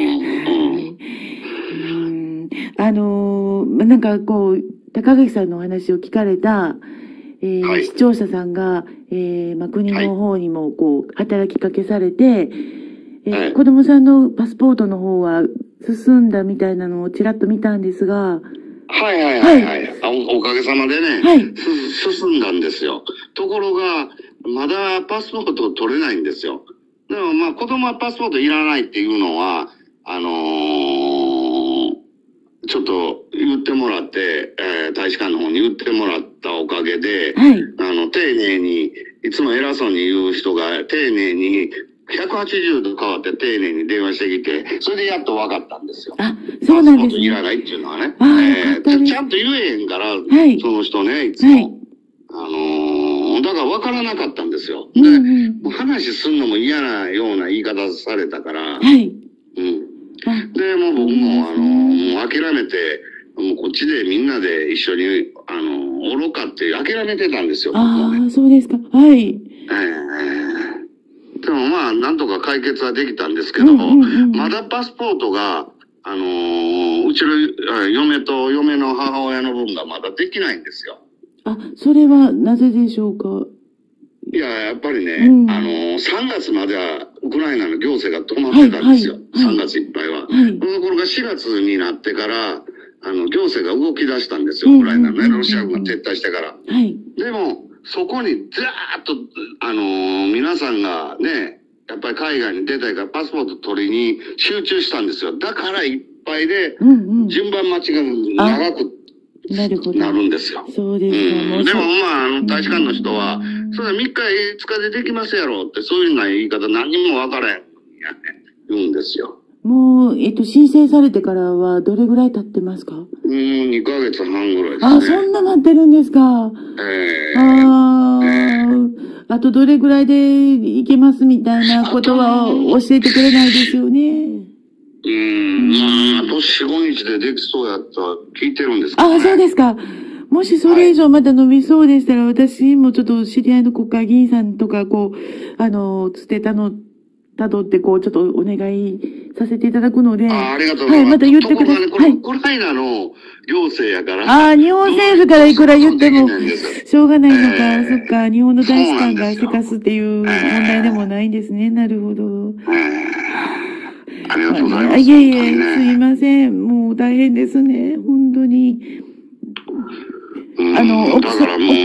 うん、あの、なんかこう、高垣さんのお話を聞かれた、えーはい、視聴者さんが、えーまあ、国の方にもこう、働きかけされて、えー、子供さんのパスポートの方は進んだみたいなのをちらっと見たんですが。 はいはいはいはい。はい、お, おかげさまでね、はい、進んだんですよ。ところが、まだパスポート取れないんですよ。でもまあ子供はパスポートいらないっていうのは、あのー、ちょっと言ってもらって、えー、大使館の方に言ってもらったおかげで、はい、あの、丁寧に、いつも偉そうに言う人が丁寧に、ひゃくはちじゅうど変わって丁寧に電話してきて、それでやっと分かったんですよ。あ、 そうなんですね。 パスポートいらないっていうのはね。えー、ちゃんと言えへんから、はい、その人ね、いつも。はい、あのー、だから分からなかったんですよ。で、うんうん、もう話すんのも嫌なような言い方されたから、はい。うん。で、もう僕も、あのー、もう諦めて、もうこっちでみんなで一緒に、あのー、 愚かって諦めてたんですよ。 ああ、ね、そうですか。はい。 えー、でもまあ、なんとか解決はできたんですけど、うんうんうん、まだパスポートが、あのー、うちの嫁と嫁の母親の分がまだできないんですよ。 あ、それはなぜでしょうか？ いや、やっぱりね、うん、あのー、さんがつまではウクライナの行政が止まってたんですよ。はいはい、さんがついっぱいは。はい、その頃がしがつになってから、あの、行政が動き出したんですよ、ウクライナのね、ロシア軍が撤退してから。はい。でも、そこにずらーっと、あのー、皆さんがね、やっぱり海外に出たいからパスポート取りに集中したんですよ。だからいっぱいで、順番待ちが長くなるんですよ。 そうですか。 うん、でもまあ、あの、大使館の人は、それはみっかいつかでできますやろって、そういうような言い方何にもわからへん。言うんですよ。 もう、えっと、申請されてからはどれぐらい経ってますか？ うん、にかげつはんぐらいですね。 あ、そんな待ってるんですか。ええー。ああ、えー、あとどれぐらいでいけますみたいなことは教えてくれないですよね。 うん、まあ、あとよん、ごにちでできそうやったら聞いてるんですけど、ね。 あ、そうですか。もしそれ以上また伸びそうでしたら、はい、私もちょっと知り合いの国会議員さんとか、こう、あの、つてたの、たどって、こう、ちょっとお願いさせていただくので。 ああ、ありがとうございます。 はい、また言ってください。 はい。ウクライナの行政やから。 ああ、日本政府からいくら言っても、しょうがないのか、えー、そっか、日本の大使館がせかすっていう問題でもないんですね。なるほど。えー、 ありがとうございます。 いえいえ、すいません。もう大変ですね。本当に。 あの、だからもう、うん、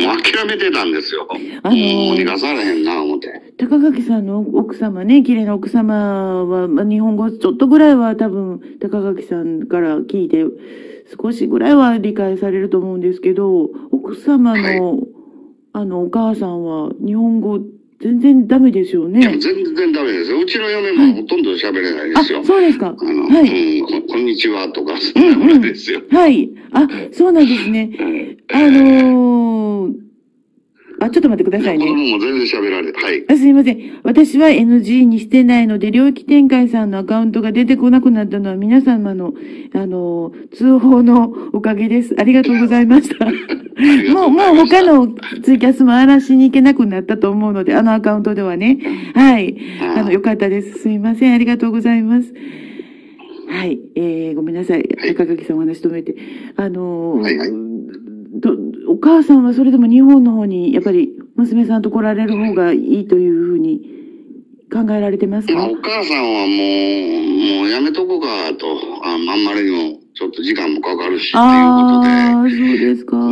諦めてたんですよ。あの、もう逃がされへんな、思って。 高垣さんの奥様ね、綺麗な奥様は、まあ、日本語ちょっとぐらいは多分、高垣さんから聞いて、少しぐらいは理解されると思うんですけど、奥様の、はい、あの、お母さんは日本語全然ダメですよね。 いや、全然ダメですよ。うちの嫁もほとんど喋れないですよ。 はい、あ、そうですか。 あの、 はい、 うん、こんにちはとか、そんなぐらいですよ。 うんうん、はい。あ、そうなんですね。あのー、あ、ちょっと待ってくださいね。 子供も全然喋られる。はい。 あ、すいません。私は エヌジー にしてないので、領域展開さんのアカウントが出てこなくなったのは皆様の、あの、通報のおかげです。ありがとうございました。もう、もう他のツイキャスも荒らしに行けなくなったと思うので、あのアカウントではね。はい。あの、よかったです。すいません。ありがとうございます。はい。えー、ごめんなさい。高垣さんお話止めて。あのー、はいはい、ど、お母さんはそれでも日本の方に、やっぱり娘さんと来られる方がいいというふうに考えられてますか？ まあ、お母さんはもう、もうやめとこうかと、あ, あんまりにもちょっと時間もかかるしっていうことで。 ああ、そうですか、うん。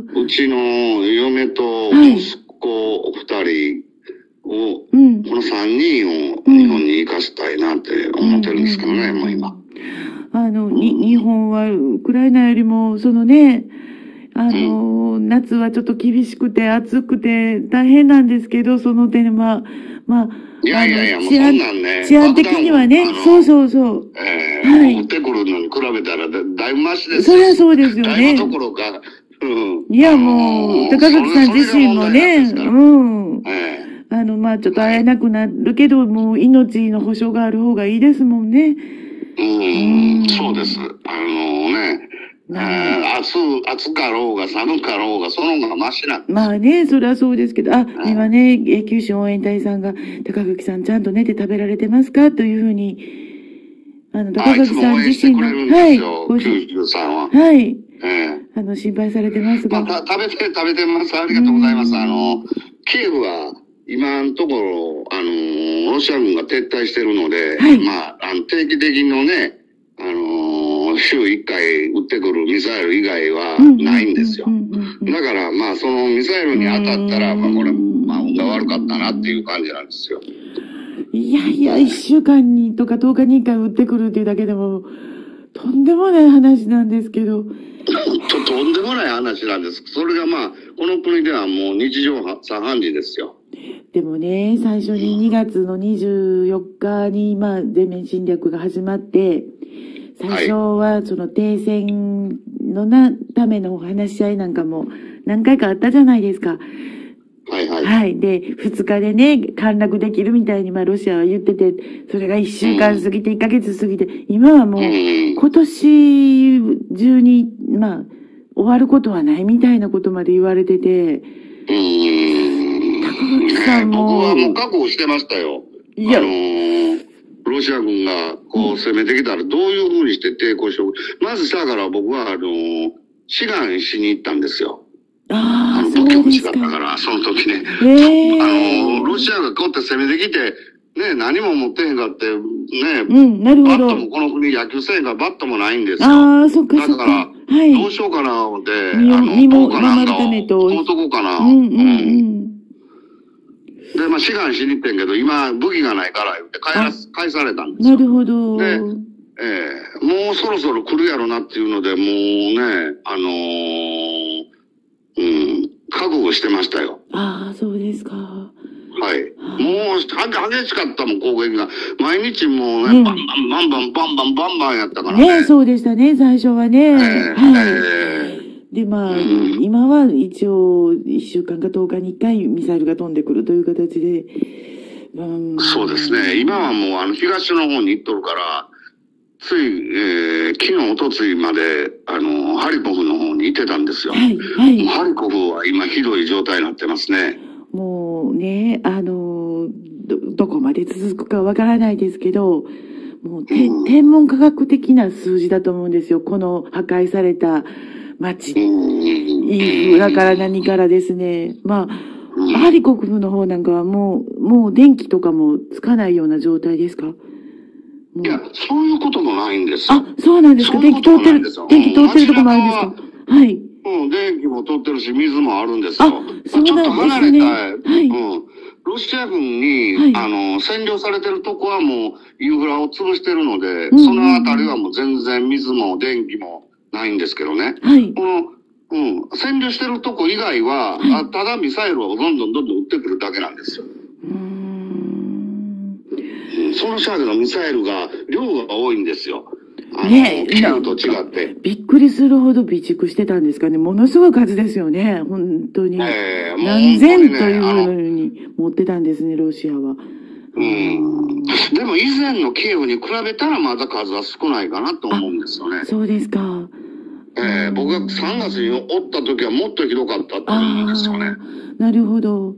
うちの嫁と息子二人を、うん、この三人を日本に行かせたいなって思ってるんですけどね、うん、もう今。 あの、に、日本はウクライナよりも、そのね、あの、うん、夏はちょっと厳しくて暑くて大変なんですけど、その点で、まあ、まあ、 いやいやいや、もうそんなんね。 治安的にはね、そうそうそう。 ええー、はい。持ってくるのに比べたらだ、だいぶマシですよ。そりゃそうですよね。だいぶどころか、うん。 いや、もう、高垣さん自身もね、うん。ええー、あの、まあ、ちょっと会えなくなるけど、もう命の保証がある方がいいですもんね。 うん、うん、そうです。あのね、えー、暑、暑かろうが寒かろうが、その方がマシなんです。 まあね、それはそうですけど、あ、うん、今ね、九州応援隊さんが、高垣さんちゃんと寝て食べられてますかというふうに、あの、高垣さん自身の、 はい、九州さんは。 はい。えー、あの、心配されてますが。 まあ、食べて、食べてます。ありがとうございます。あの、キエフは、今のところ、あの、ロシア軍が撤退してるので、はい、まあ、あの、定期的のね、あの、週いっかい撃ってくるミサイル以外はないんですよ。だから、まあ、そのミサイルに当たったら、まあ、これ、まあ、運が悪かったなっていう感じなんですよ。 いやいや、いっしゅうかんにとかとおかにいっかい撃ってくるっていうだけでも、とんでもない話なんですけど。 と、とんでもない話なんです。それがまあ、この国ではもう日常茶飯事ですよ。 でもね、最初ににがつのにじゅうよっかに、まあ、全面侵略が始まって、最初はその停戦のな、ための話し合いなんかも何回かあったじゃないですか。 はいはい。 はい。で、ふつかでね、陥落できるみたいに、まあ、ロシアは言ってて、それがいっしゅうかん過ぎて、いっかげつ過ぎて、今はもう、今年中に、まあ、 終わることはないみたいなことまで言われてて。 うーん。 高垣さんも。 僕はもう覚悟してましたよ。いや。あのー、ロシア軍がこう攻めてきたらどういう風にして抵抗しよう。まずだから僕はあのー、志願しに行ったんですよ。 ああ、 そうですか。だから、その時ね。えー、あのー、ロシアがこうやって攻めてきて、ね、何も持ってへんかって、ね、 うん、なるほど。 バットもこの国野球せんからバットもないんですよ。 ああ、そっかそっか。 だから、はい、どうしようかなって、あの、 身もどうかなんか、 守るためと。 このとこかな。 うんうんうん。 で、まあ、志願しに行ってんけど、今、武器がないから言って返ら、返されたんですよ。 なるほど。 で、ええー、もうそろそろ来るやろなっていうので、もうね、あのー、うん、覚悟してましたよ。 ああ、そうですか。 はい。もう、激しかったもん、攻撃が。毎日もうね、うん、バンバンバンバンバンバンバンバンやったからね。 ね、そうでしたね、最初はね。えー、はい。 えー、で、まあ、うん、今は一応、いっしゅうかんかとおかにいっかいミサイルが飛んでくるという形で。 うん、そうですね。今はもう、あの、東の方に行っとるから、つい、えー、昨日、おとついまで、あの、ハリコフの方に行ってたんですよ。はい、はい。ハリコフは今ひどい状態になってますね。 もうね、あの、ど、どこまで続くかわからないですけど、もう、て、うん、天文科学的な数字だと思うんですよ。この破壊された町。インフラから何からですね。まあ、ハリコフの方なんかはもう、もう電気とかもつかないような状態ですか？ いや、そういうこともないんですよ。 あ、そうなんですか。電気通ってる、電気通ってるとこもあるんですか？はい。 うん、電気も通ってるし、水もあるんですよ。 あ、そうなんですね。ちょっと離れた、はい。うん。 ロシア軍に、はい、あの、占領されてるとこはもうインフラを潰してるので、うんうん、そのあたりはもう全然水も電気もないんですけどね。はい。この、うん、占領してるとこ以外は、はい、あただミサイルをどんどんどんどん撃ってくるだけなんですよ。うーん。そのシャークのミサイルが、量が多いんですよ。ねえ、昨日と違って。 びっくりするほど備蓄してたんですかね。ものすごい数ですよね。本当に。えー、何千というふうに持ってたんですね、ロシアは。 うん。でも以前のキエフに比べたらまだ数は少ないかなと思うんですよね。 そうですか。 えー、僕がさんがつにおった時はもっとひどかったと思うんですよね。 なるほど。うん、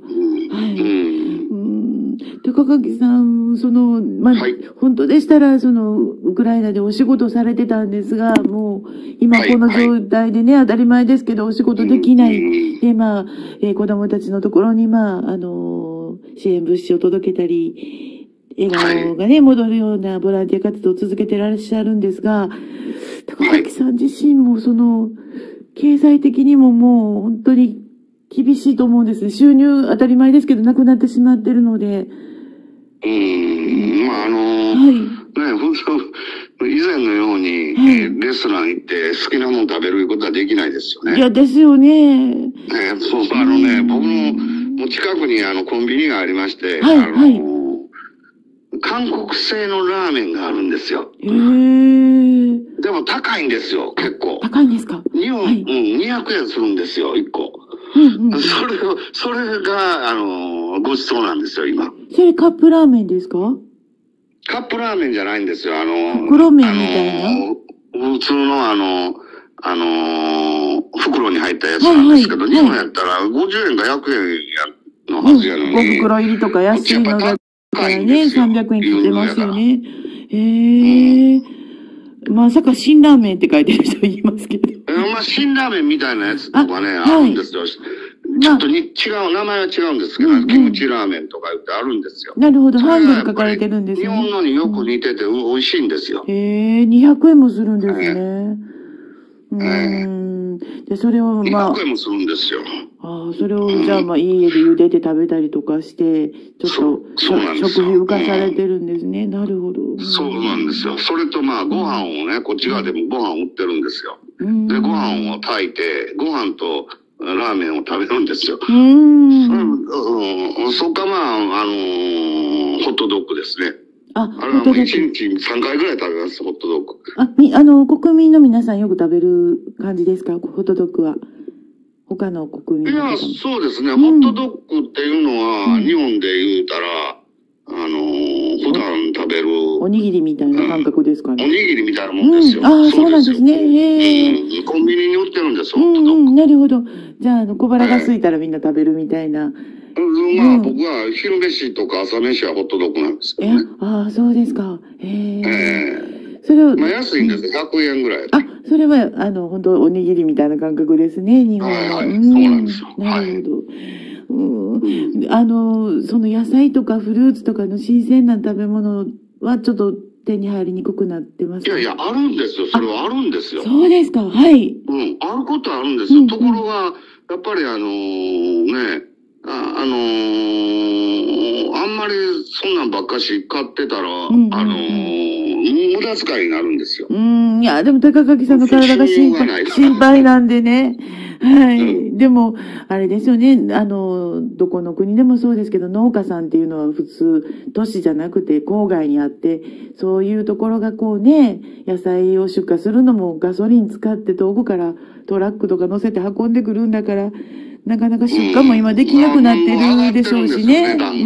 はい。うん、高垣さん、その、まあ、はい、本当でしたら、その、ウクライナでお仕事されてたんですが、もう、今この状態でね、はいはい、当たり前ですけど、お仕事できない。うん、で、まあ、えー、子供たちのところに、まあ、あのー、支援物資を届けたり、笑顔がね、はい、戻るようなボランティア活動を続けてらっしゃるんですが、高垣さん自身も、その、経済的にももう、本当に、厳しいと思うんですね。収入当たり前ですけど、なくなってしまってるので。 うーん、まあ、あのー、はい。ね、本当、以前のように、はい、えー、レストラン行って好きなもの食べることはできないですよね。 いや、ですよね。 ね、そう、あのね、僕も、もう近くにあの、コンビニがありまして、 はい、 あのー、 はい。 韓国製のラーメンがあるんですよ。 へー。 でも高いんですよ、結構。 高いんですか？ 日本、はい、うん、にひゃくえんするんですよ、いっこ。うんうん、それを、それが、あのー、ごちそうなんですよ、今。 それカップラーメンですか？ カップラーメンじゃないんですよ、あのー、 袋麺みたいな、あのー、普通のあの、あのー、袋に入ったやつなんですけど、はいはい、日本やったらごじゅうえんかひゃくえんやのはずやのに。 ご袋入りとか安いのだったらね、さんびゃくえん切ってますよね。へー。うんまさか辛ラーメンって書いてる人いますけど。 まあ、辛ラーメンみたいなやつとかね、あ, あるんですよ。はい、ちょっとに、違う、名前は違うんですけど、うんうん、キムチラーメンとか言ってあるんですよ。 なるほど、ハンドル書かれてるんですね。 日本のによく似てて、うん、美味しいんですよ。 へえ、にひゃくえんもするんですね。えー、うーん。で、それをまあ。 にひゃくえんもするんですよ。 ああ、それをじゃあまあ家で茹でて食べたりとかして、ちょっと食費浮かされてるんですね。なるほど。 そうなんですよ。それとまあご飯をね、こっち側でもご飯売ってるんですよ。で、ご飯を炊いて、ご飯とラーメンを食べるんですよ。うん。そっかまあ、あのー、ホットドッグですね。あ、あれはもういちにちさんかいぐらい食べます、ホットドッグ。 あ、み、あの、国民の皆さんよく食べる感じですか、ホットドッグは。他の国民の方も。 いや、そうですね。うん、ホットドッグっていうのは、うん、日本で言うたら、あのー、普段食べる、 おにぎりみたいな感覚ですかね。 おにぎりみたいなもんですよ。 ああ、そうなんですね。へえ。コンビニに売ってるんですよ。 うんうん、なるほど。じゃあ、あの、小腹が空いたらみんな食べるみたいな。 まあ、僕は昼飯とか朝飯はホットドッグなんですけどね。 ああ、そうですか。へえ。 ええ。それを。まあ、安いんですよ。ひゃくえんぐらい。 あ、それは、あの、本当おにぎりみたいな感覚ですね、日本は。 はいはい。そうなんですよ。 なるほど。うん、あの、その野菜とかフルーツとかの新鮮な食べ物はちょっと手に入りにくくなってますか？ いやいや、あるんですよ。それはあるんですよ。 そうですか。はい。 うん、あることはあるんですよ。うんうん、ところが、やっぱりあのー、ね、あ、あのー、あんまりそんなんばっかし買ってたら、うんうんうん、あのー、無駄遣いになるんですよ。 うん、いや、でも高垣さんの体が心配、心配なんでね。はい。うん、でも、あれですよね。あの、どこの国でもそうですけど、農家さんっていうのは普通、都市じゃなくて郊外にあって、そういうところがこうね、野菜を出荷するのもガソリン使って遠くからトラックとか乗せて運んでくるんだから、なかなか出荷も今できなくなってるでしょうしね。うん。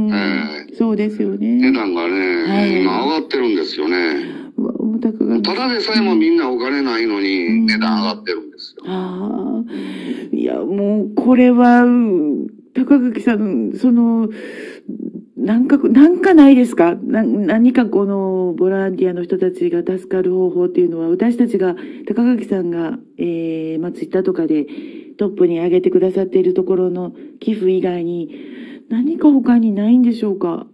えー、そうですよね。 値段がね、はい、今上がってるんですよね。ただでさえもみんなお金ないのに値段上がってるんですよ。うん、 ああ。いや、もう、これは、高垣さん、その、なんか、なんかないですか？な、何かこの、ボランティアの人たちが助かる方法っていうのは、私たちが、高垣さんが、えー、まあ、ツイッターとかでトップに上げてくださっているところの寄付以外に、何か他にないんでしょうか？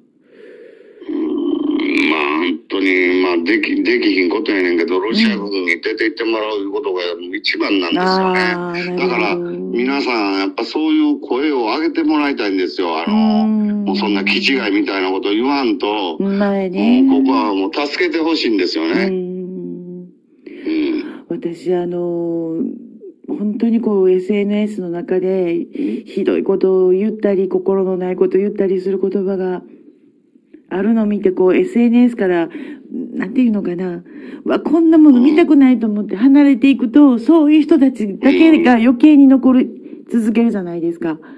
まあ、本当に、まあ、でき、できひんことやねんけど、ロシア軍に出て行ってもらうことが一番なんですよね。だから、皆さん、やっぱそういう声を上げてもらいたいんですよ。あの、もうそんな気違いみたいなこと言わんと、 前ね、 もうここはもう助けてほしいんですよね。うんうん私、あの、本当にこう エスエヌエス の中でひどいことを言ったり、心のないことを言ったりする言葉があるのを見て、こう エスエヌエス から、なんていうのかな、わ、こんなもの見たくないと思って離れていくと、そういう人たちだけが余計に残り続けるじゃないですか。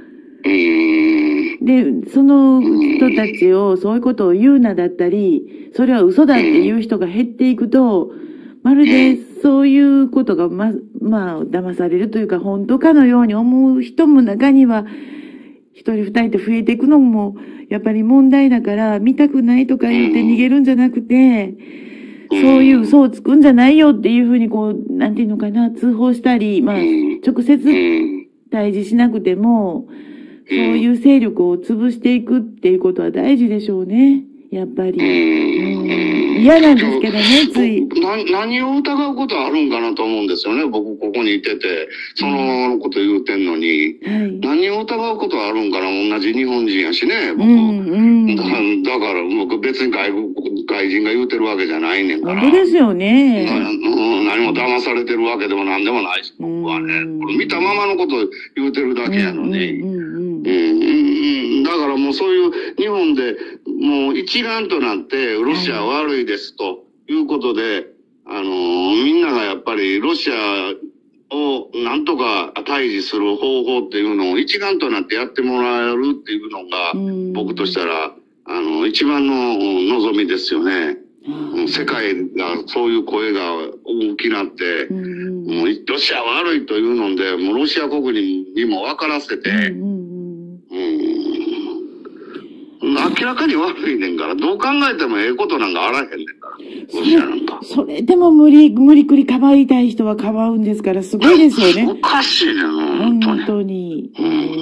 で、その人たちをそういうことを言うなだったり、それは嘘だっていう人が減っていくと、まるでそういうことがま、まあ、騙されるというか、本当かのように思う人も中には、一人二人って増えていくのも、やっぱり問題だから、見たくないとか言って逃げるんじゃなくて、そういう嘘をつくんじゃないよっていうふうにこう、なんていうのかな、通報したり、まあ、直接対峙しなくても、そういう勢力を潰していくっていうことは大事でしょうね。やっぱり。うん、嫌なんですけどね、つい。 な、何を疑うことあるんかなと思うんですよね。僕、ここにいてて、そのこと言うてんのに。はい、何を疑うことあるんかな、同じ日本人やしね、僕。うんうん、だ, だから、僕別に外国、外人が言うてるわけじゃないねんから。 本当ですよね。 うん、何も騙されてるわけでも何でもないし、僕はね。これ見たままのこと言うてるだけやのに。うんうんうんうん、だからもうそういう日本でもう一丸となってロシアは悪いですということで、あのー、みんながやっぱりロシアをなんとか対峙する方法っていうのを一丸となってやってもらえるっていうのが僕としたら、あの、一番の望みですよね。世界がそういう声が大きなって、もうロシアは悪いというので、もうロシア国民にも分からせて、明らかに悪いねんから、どう考えてもええことなんかあらへんねんから、ロシアなんか。 それでも無理、無理くりかばいたい人はかばうんですから、すごいですよね。 おかしいね、本当に。 本当に。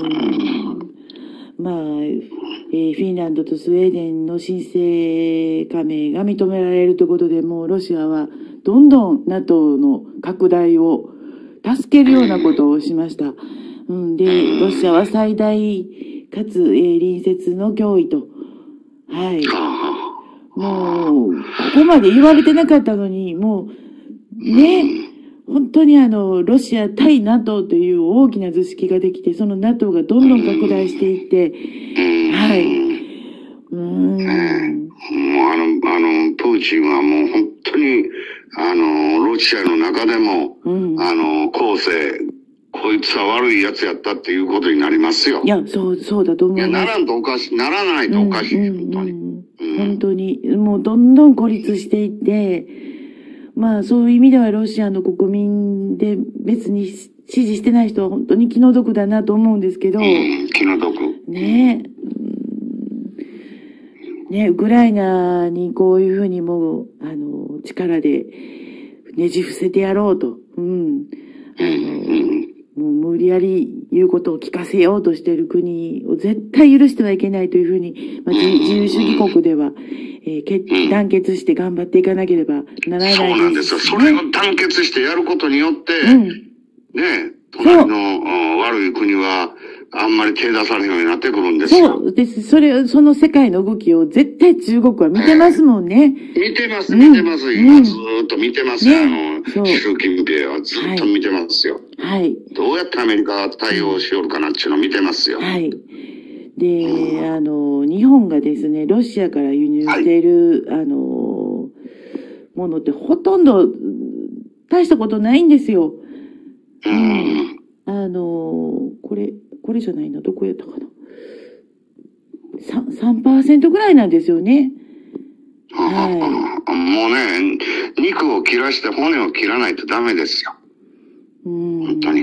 まあ、えー、フィンランドとスウェーデンの申請加盟が認められるということで、もうロシアはどんどん ナトー の拡大を助けるようなことをしました。うん、で、ロシアは最大かつ、えー、隣接の脅威と。はい。もう、ここまで言われてなかったのに、もう、ね、本当にあの、ロシア対 ナトー という大きな図式ができて、その ナトー がどんどん拡大していって、はい。うーん。もうあの、あの、プーチンはもう本当に、あの、ロシアの中でも、うん、あの、後世、こいつは悪いやつやったっていうことになりますよ。 いや、そう、そうだと思います。 いや、ならんとおかしい、ならないとおかしい、うん、本当に。うん、 本当に。もうどんどん孤立していって、まあそういう意味ではロシアの国民で別に支持してない人は本当に気の毒だなと思うんですけど。うん、 気の毒。 ねえ。ね、ウクライナにこういうふうにもう、あの、力でねじ伏せてやろうと。うん。あの、もう無理やり言うことを聞かせようとしている国を絶対許してはいけないというふうに、まあ、自由主義国では、えー、結団結して頑張っていかなければならないです、ね。 そうなんですよ。それを団結してやることによって、うん、ね、隣の悪い国は、あんまり手出されるようになってくるんですよ。 そうです。それ、その世界の動きを絶対中国は見てますもんね。 えー、見てます、見てます。うん、今ずーっと見てますよ。ね、あの、習近平はずっと見てますよ。はい。どうやってアメリカが対応しよるかなっていうのを見てますよ。 はい。で、うん、あの、日本がですね、ロシアから輸入している、はい、あの、ものってほとんど大したことないんですよ。うん。あの、これ、これじゃないな、どこやったかな。さんパーセント ぐらいなんですよね。 はい。もうね、肉を切らして骨を切らないとダメですよ。うん。本当に。うん。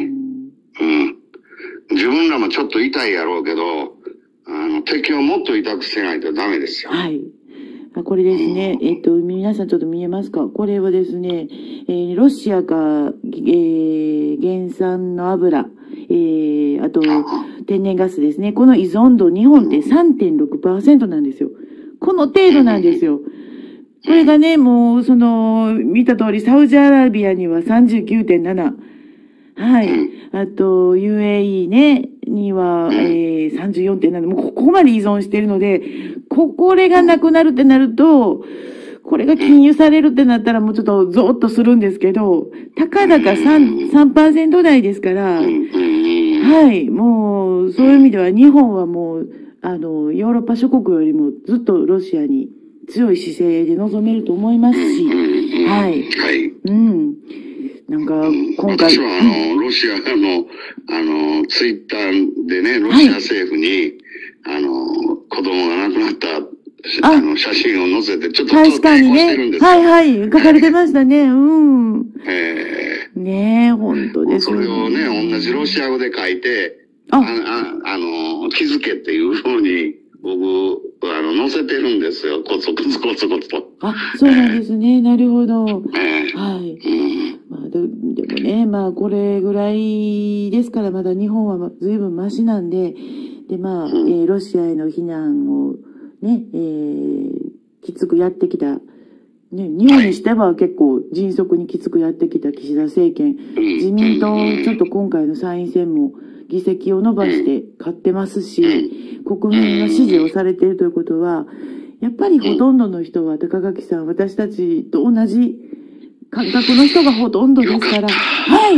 自分らもちょっと痛いやろうけど、あの、敵をもっと痛くせないとダメですよ。 はい。これですね。えっと、皆さんちょっと見えますか？これはですね、えー、ロシアが、えー、原産の油、えー、あと、天然ガスですね。この依存度、日本って さんてんろくパーセント なんですよ。この程度なんですよ。これがね、もう、その、見た通り、サウジアラビアには さんじゅうきゅうてんなな。はい。あと、ユーエーイー ね、には、えー、さんじゅうよんてんなな。もうここまで依存しているので、こ、これがなくなるってなると、これが禁輸されるってなったらもうちょっとゾーッとするんですけど、たかだか 3%, さんパーセント台ですから、はい。もう、そういう意味では日本はもう、あの、ヨーロッパ諸国よりもずっとロシアに強い姿勢で臨めると思いますし、はい。はい。うん。なんか、今回。 私は、あの、ロシアの、あの、ツイッターでね、ロシア政府に、はい、あの、子供が亡くなった、あの、写真を載せて、ちょっと確かにね。はいはい。書かれてましたね。うん。ええー。ねえ、本当ですね。それをね、同じロシア語で書いて、あ、あ、あの、気づけっていうふうに、僕、あの、載せてるんですよ。コツコツコツコツと。 あ、そうなんですね。えー、なるほど。えー、はい。うんまあ、で, でもね、まあ、これぐらいですから、まだ日本は随分マシなんで、で、まあ、うん、えー、ロシアへの非難をね、えー、きつくやってきた、ね、日本にしては結構迅速にきつくやってきた岸田政権、自民党、ちょっと今回の参院選も議席を伸ばして勝ってますし、国民の支持をされているということは、やっぱりほとんどの人は高垣さん、私たちと同じ感覚の人がほとんどですから、はい。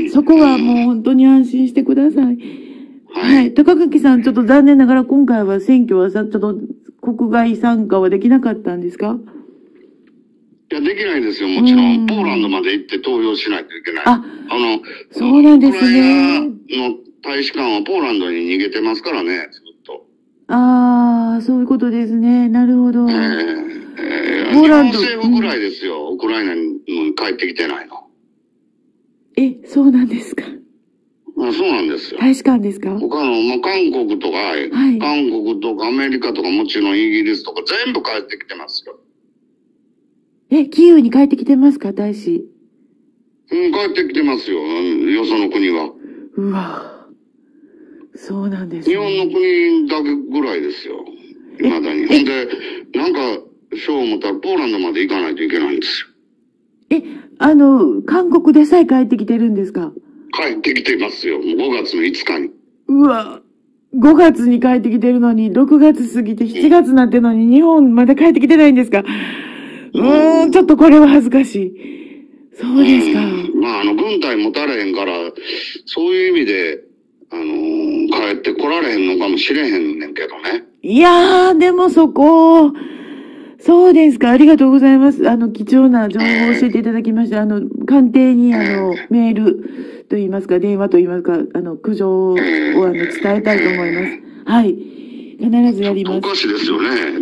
そこはもう本当に安心してください。はい。高垣さん、ちょっと残念ながら今回は選挙はさ、ちょっと国外参加はできなかったんですか？ いや、できないですよ、もちろん。ポーランドまで行って投票しないといけない。 あ、あの、そうなんですね。 ウクライナの大使館はポーランドに逃げてますからね、ずっと。 ああ、そういうことですね。なるほど。えーえー、ポーランド。日本政府ぐらいですよ、うん、ウクライナに帰ってきてないの。 え、そうなんですか。 あ、そうなんですよ。 大使館ですか？ 他の、まあ、韓国とか、はい、韓国とかアメリカとかもちろんイギリスとか全部帰ってきてますよ。 え、キーウに帰ってきてますか、大使？ うん、帰ってきてますよ、よその国は。 うわそうなんですね。日本の国だけぐらいですよ。未だに。ほんで、なんか、賞を思ったらポーランドまで行かないといけないんですよ。え、あの、韓国でさえ帰ってきてるんですか？ 帰ってきてますよ。ごがつのいつかに。 うわごがつに帰ってきてるのに、ろくがつ過ぎてしちがつなってのに、日本まだ帰ってきてないんですか？うーん、ちょっとこれは恥ずかしい。そうですか。 まあ、あの、軍隊持たれへんから、そういう意味で、あのー、帰って来られへんのかもしれへんねんけどね。 いやー、でもそこ、そうですか。ありがとうございます。あの、貴重な情報を教えていただきまして、あの、官邸に、あの、メールと言いますか、電話と言いますか、あの、苦情を、あの、伝えたいと思います。はい。必ずやります。 おかしいですよね。だ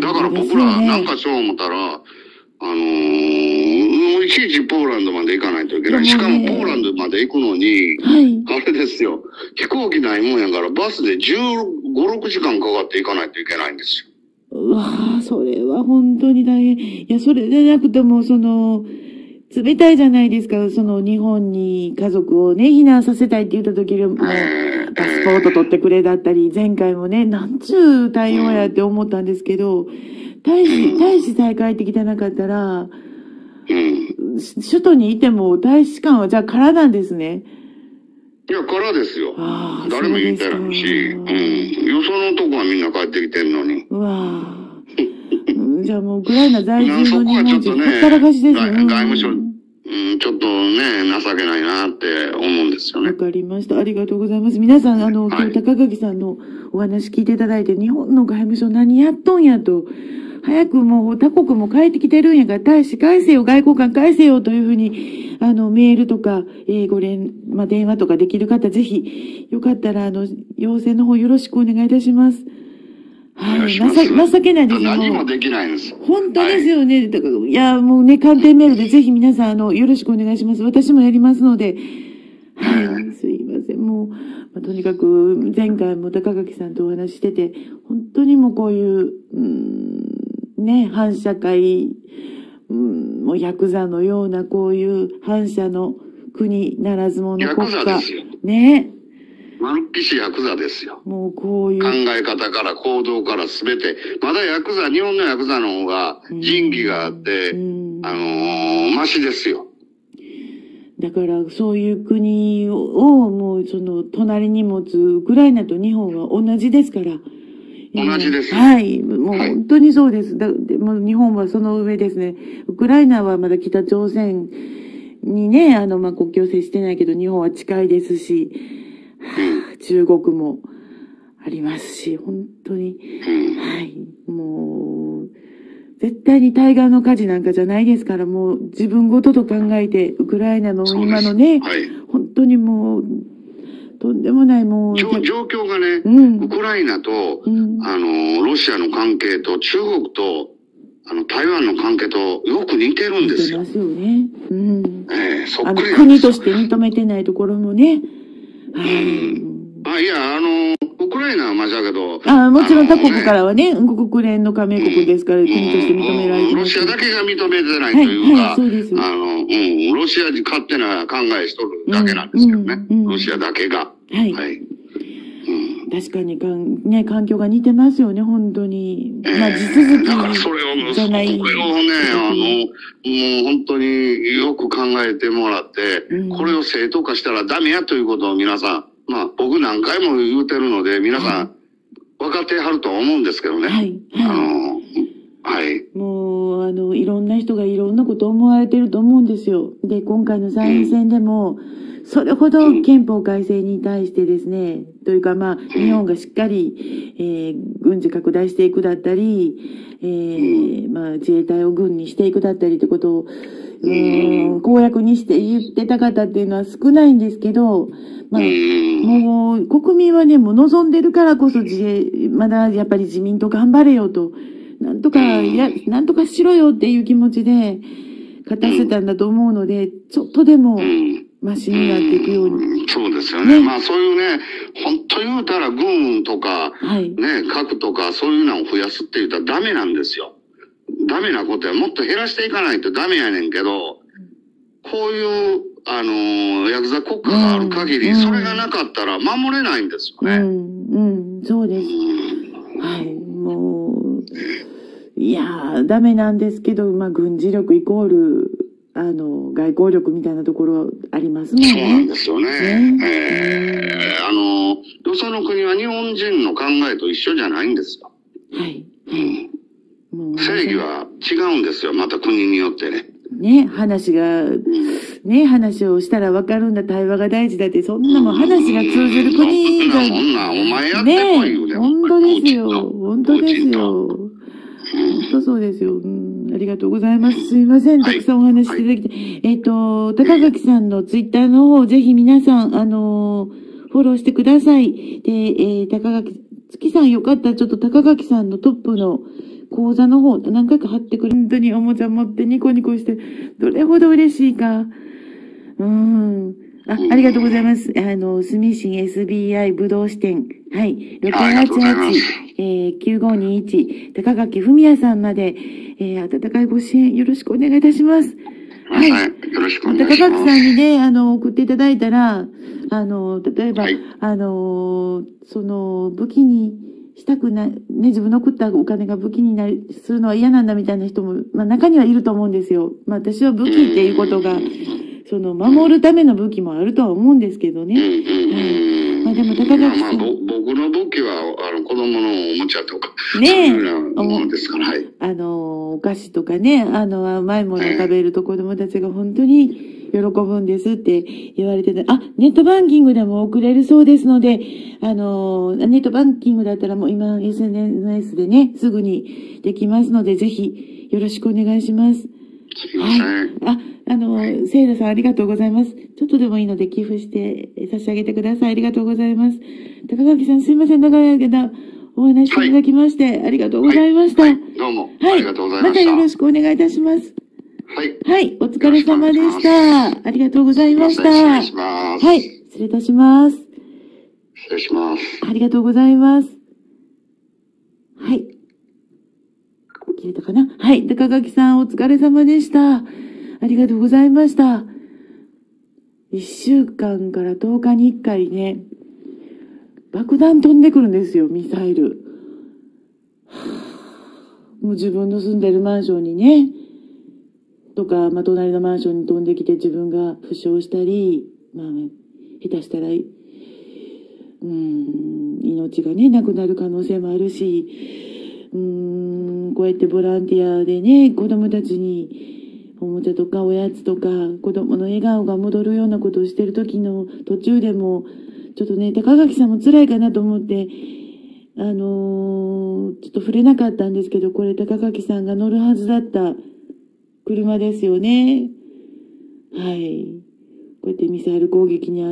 だから僕ら、なんかそう思ったら、あのー、いちいちポーランドまで行かないといけない。しかもポーランドまで行くのに、はい、あれですよ、飛行機ないもんやから、バスでじゅうご、ろくじかんかかって行かないといけないんですよ。 うわぁ、それは本当に大変。いや、それでなくても、その、冷たいじゃないですか、その日本に家族をね、避難させたいって言った時にも、えー、パスポート取ってくれだったり、前回もね、なんちゅう対応やって思ったんですけど、大使、大使さえ帰ってきてなかったら、首都にいても大使館はじゃあ空なんですね。 いや、空ですよ。誰も言ってないし、うん。よそのとこはみんな帰ってきてんのに。 うわぁ。じゃあもうウクライナ在住の日本人、ほったらかしですよね。 外務省、うん、ちょっとね、情けないなって思うんですよね。 わかりました。ありがとうございます。皆さん、あの、今日高垣さんのお話聞いていただいて、日本の外務省何やっとんやと、早くもう他国も帰ってきてるんやから、大使返せよ、外交官返せよというふうに、あの、メールとか、えー、ご連、まあ、電話とかできる方、ぜひ、よかったら、あの、要請の方よろしくお願いいたします。はい。情けないですよ。 何もできないんです。 本当ですよね。だから、いや、もうね、鑑定メールでぜひ皆さん、あの、よろしくお願いします。私もやりますので。はい。すいません。もう、まあ、とにかく、前回も高垣さんとお話ししてて、本当にもうこういう、うーん、ね、反社会、うん、もうヤクザのようなこういう反社の国ならず者国家。 ヤクザですよ。 ね。 まるっきしヤクザですよ。 もうこういう。 考え方から行動からすべて。まだヤクザ、日本のヤクザの方が仁義があって、うん、あのー、マシですよ。 だからそういう国をもうその隣に持つウクライナと日本は同じですから。 同じです。 はい。もう本当にそうです。だでも日本はその上ですね。ウクライナはまだ北朝鮮にね、あの、まあ、国境接してないけど、日本は近いですし、はあ、中国もありますし、本当に、はい。もう、絶対に対岸の火事なんかじゃないですから、もう自分ごとと考えて、ウクライナの今のね、はい、本当にもう、とんでもないもう。 状況がね、うん、ウクライナと、うん、あの、ロシアの関係と、中国と、あの、台湾の関係とよく似てるんですよ。 似てますよね。うん。 ええー、そっくりなんです。国として認めてないところもね。 はい。うん、あ、いや、あの、ウクライナはマジだけど。 あもちろん他国からはね、国連の加盟国ですから、うん、国として認められてます。 ロシアだけが認めてないというか、 はいはい、そうです。 あの、うん、ロシアに勝手な考えしとるだけなんですけどね。うんうんうん、ロシアだけが。 はい。はい。確かにかん、ね、環境が似てますよね、本当に。まあ、地続きじゃない。だからそれを、それをね、あの、もう本当によく考えてもらって、うん、これを正当化したらダメやということを皆さん、まあ、僕何回も言うてるので、皆さん、分かってはるとは思うんですけどね。はい。はい、あの、はい。 もう、あの、いろんな人がいろんなこと思われてると思うんですよ。で、今回の参院選でも、うんそれほど憲法改正に対してですね、というかまあ、日本がしっかり、えー、軍事拡大していくだったり、えー、まあ、自衛隊を軍にしていくだったりということを、うーん、公約にして言ってた方っていうのは少ないんですけど、まあ、もう、国民はね、もう望んでるからこそ自衛、まだやっぱり自民党頑張れよと、なんとか、や、なんとかしろよっていう気持ちで、勝たせたんだと思うので、ちょっとでも、マシになっていくように。 うん、そうですよね。ねまあそういうね、本当言うたら軍とか、はい、ね、核とかそういうのを増やすって言ったらダメなんですよ。ダメなことはもっと減らしていかないとダメやねんけど、こういう、あのー、ヤクザ国家がある限り、うん、それがなかったら守れないんですよね。 うん、うん、そうです。うん、はい、もう、いやー、ダメなんですけど、まあ軍事力イコール、あの、外交力みたいなところありますもんね。 そうなんですよね。ねえー、あの、よその国は日本人の考えと一緒じゃないんですよ。 はい。 うん、もう正義は違うんですよ。また国によってね。 ね、話が、うん、ね、話をしたら分かるんだ、対話が大事だって、そんなもん話が通じる国が。 そんな、お前やってこいよね。 本当ですよ。本当ですよ。本当そうですよ。うん、ありがとうございます。すいません。たくさんお話しいただきて。はい、えっと、高垣さんのツイッターの方、ぜひ皆さん、あのー、フォローしてください。で、えー、高垣、月さんよかったらちょっと高垣さんのトップの講座の方、何回か貼ってくる。本当におもちゃ持ってニコニコして、どれほど嬉しいか。うん。あ、ありがとうございます。あの、住信 エスビーアイ ぶどう支店。はい。ろくはちはち、えー、きゅうごにいち、高垣文也さんまで、えー、温かいご支援よろしくお願いいたします。 はい。はい、よろしくお願いします。 高垣さんにね、あの、送っていただいたら、あの、例えば、はい、あの、その、武器にしたくない、ね、自分の送ったお金が武器になり、するのは嫌なんだみたいな人も、まあ中にはいると思うんですよ。まあ私は武器っていうことが、その、守るための武器もあるとは思うんですけどね。はい。まあでも高垣さん。まあ、 僕の武器は、あの、子供のおもちゃとか、 ねえ。 そういうものですから、はい。 あの、お菓子とかね、あの、甘いものを食べると子供たちが本当に喜ぶんですって言われてて、あ、ネットバンキングでも送れるそうですので、あの、ネットバンキングだったらもう今 エスエヌエス でね、すぐにできますので、ぜひよろしくお願いします。 すいません。はい。 あ、あの、せいらさんありがとうございます。ちょっとでもいいので寄付して差し上げてください。ありがとうございます。高垣さんすいません、長い間お話しいただきまして、はい、ありがとうございました。はいはい、 どうも、はい。ありがとうございました。 またよろしくお願いいたします。 はい。 はい、お疲れ様でした。ありがとうございました。 失礼します。 はい、失礼いたします。 失礼します。 ありがとうございます。はい。切れたかな？はい。高垣さん、お疲れ様でした。ありがとうございました。一週間からとおかに一回ね、爆弾飛んでくるんですよ、ミサイル。もう自分の住んでるマンションにね、とか、まあ、隣のマンションに飛んできて自分が負傷したり、まあ、下手したら、うーん、命がね、なくなる可能性もあるし、うーん、こうやってボランティアでね、子供たちにおもちゃとかおやつとか、子供の笑顔が戻るようなことをしてる時の途中でも、ちょっとね、高垣さんも辛いかなと思って、あのー、ちょっと触れなかったんですけど、これ高垣さんが乗るはずだった車ですよね。はい。こうやってミサイル攻撃にあって、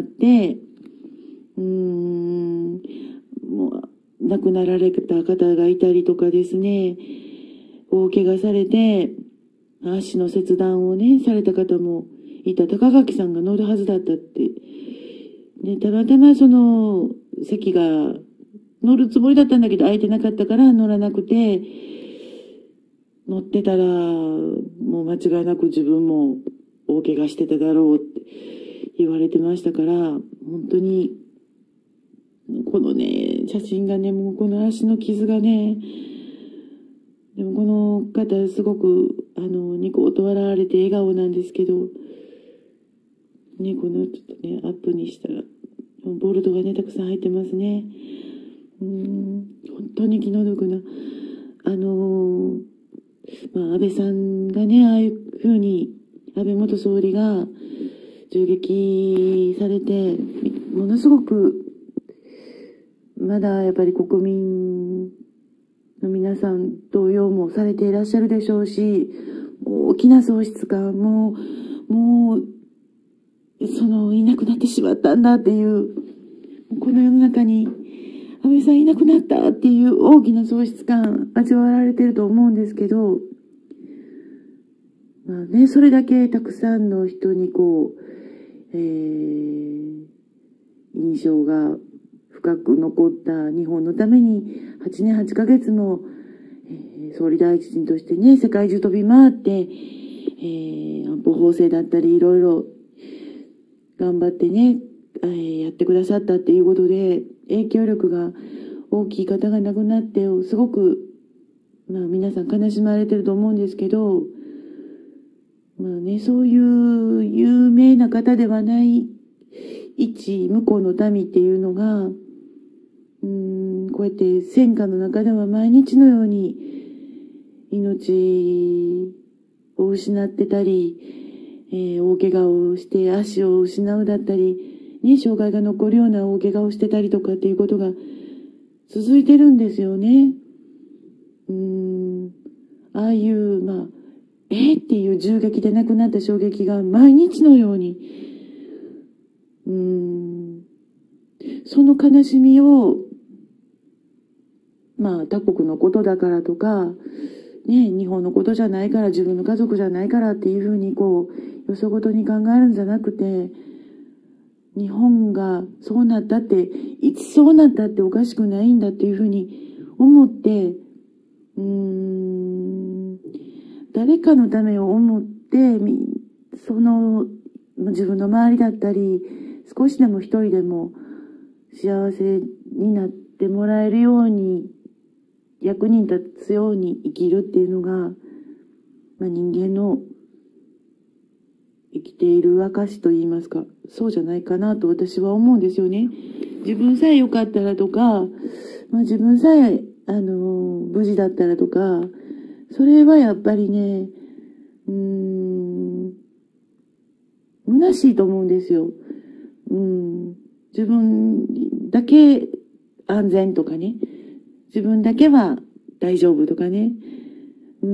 うーん、もう、亡くなられた方がいたりとかですね、大怪我されて、足の切断をね、された方もいた。高垣さんが乗るはずだったって。で、たまたまその席が乗るつもりだったんだけど空いてなかったから乗らなくて、乗ってたらもう間違いなく自分も大怪我してただろうって言われてましたから、本当にこのね、写真がね、もうこの足の傷がね、でもこの方すごくあのニコッと笑われて笑顔なんですけど、ね、このちょっとね、アップにしたら、ボルトがね、たくさん入ってますね。うーん、本当に気の毒な。あのー、まあ、安倍さんがね、ああいうふうに、安倍元総理が銃撃されて、ものすごく、まだやっぱり国民の皆さん同様もされていらっしゃるでしょうし、大きな喪失感も、もう、その、いなくなってしまったんだっていう、この世の中に、安倍さんいなくなったっていう大きな喪失感、味わわれてると思うんですけど、まあね、それだけたくさんの人にこう、えー、印象が深く残った日本のために、はちねんはちかげつも、えー、総理大臣としてね、世界中飛び回って、えー、安保法制だったり、いろいろ、頑張ってね、えー、やってくださったっていうことで、影響力が大きい方が亡くなって、すごく、まあ皆さん悲しまれてると思うんですけど、まあね、そういう有名な方ではない一向こうの民っていうのが、うーん、こうやって戦火の中では毎日のように命を失ってたり、えー、大怪我をして足を失うだったり、ね、障害が残るような大怪我をしてたりとかっていうことが続いてるんですよね。うーん、ああいう、まあ、えー、っていう銃撃で亡くなった衝撃が毎日のように、うーん、その悲しみを、まあ、他国のことだからとか、 ね、日本のことじゃないから、自分の家族じゃないからっていうふうにこう、よそごとに考えるんじゃなくて、日本がそうなったって、いつそうなったっておかしくないんだっていうふうに思って、うーん、誰かのためを思って、その、自分の周りだったり、少しでも一人でも幸せになってもらえるように、役に立つように生きるっていうのが、まあ、人間の生きている証と言いますか、そうじゃないかなと私は思うんですよね。自分さえ良かったらとか、まあ、自分さえ、あの、無事だったらとか、それはやっぱりね、うーん、虚しいと思うんですよ。うん、自分だけ安全とかね、自分だけは大丈夫とかね、うん、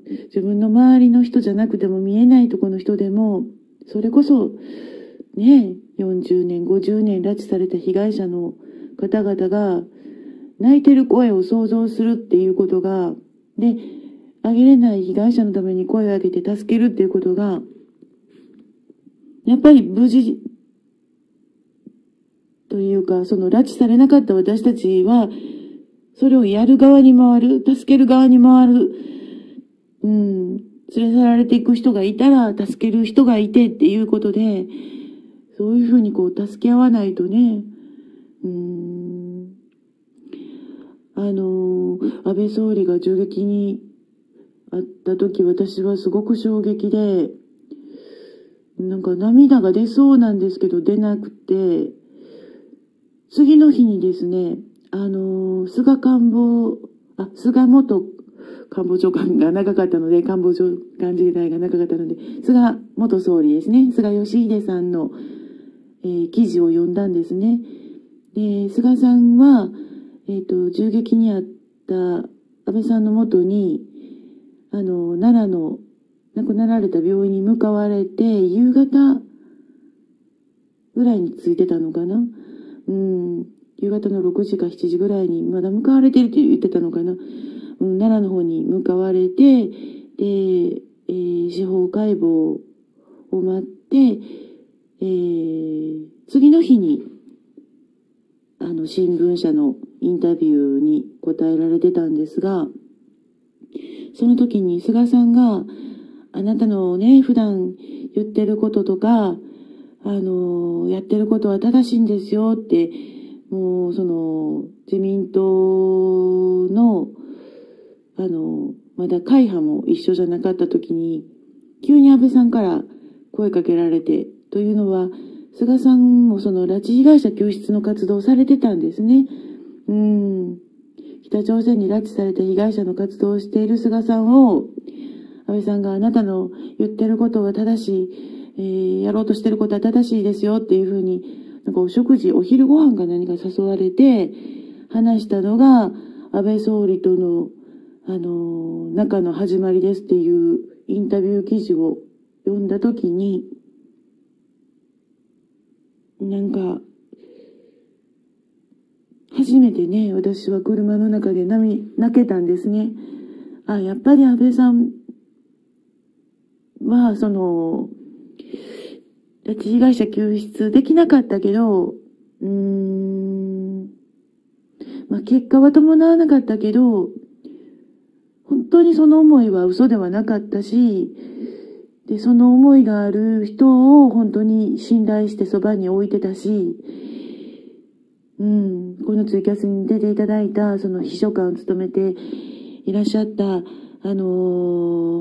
自分の周りの人じゃなくても見えないところの人でも、それこそね、よんじゅうねん、ごじゅうねん拉致された被害者の方々が泣いてる声を想像するっていうことが、で、あげれない被害者のために声を上げて助けるっていうことが、やっぱり無事というか、その拉致されなかった私たちは、それをやる側に回る、助ける側に回る、うん、連れ去られていく人がいたら、助ける人がいてっていうことで、そういうふうにこう、助け合わないとね、うん、あの、安倍総理が銃撃にあった時、私はすごく衝撃で、なんか涙が出そうなんですけど、出なくて、次の日にですね、あの、菅官房、あ、菅元官房長官が長かったので、官房長官時代が長かったので、菅元総理ですね、菅義偉さんの、えー、記事を読んだんですね。で、菅さんは、えっと、銃撃にあった安倍さんのもとに、あの、奈良の亡くなられた病院に向かわれて、夕方ぐらいに着いてたのかな。うん。夕方のろくじかしちじぐらいにまだ向かわれてるって言ってたのかな。うん、奈良の方に向かわれて、で、えー、司法解剖を待って、えー、次の日に、あの、新聞社のインタビューに答えられてたんですが、その時に菅さんが、あなたのね、普段言ってることとか、あの、やってることは正しいんですよって、もう、その、自民党の、あの、まだ会派も一緒じゃなかった時に、急に安倍さんから声かけられて、というのは、菅さんもその拉致被害者救出の活動をされてたんですね。うん。北朝鮮に拉致された被害者の活動をしている菅さんを、安倍さんがあなたの言ってることは正しい、えー、やろうとしてることは正しいですよっていうふうに、なんかお食事、お昼ご飯か何か誘われて、話したのが、安倍総理との、あのー、仲の始まりですっていうインタビュー記事を読んだときに、なんか、初めてね、私は車の中で泣けたんですね。あ、やっぱり安倍さんは、その、拉致被害者救出できなかったけど、うーん、まあ、結果は伴わなかったけど、本当にその思いは嘘ではなかったし、で、その思いがある人を本当に信頼してそばに置いてたし、うん、このツイキャスに出ていただいた、その秘書官を務めていらっしゃった、あのー、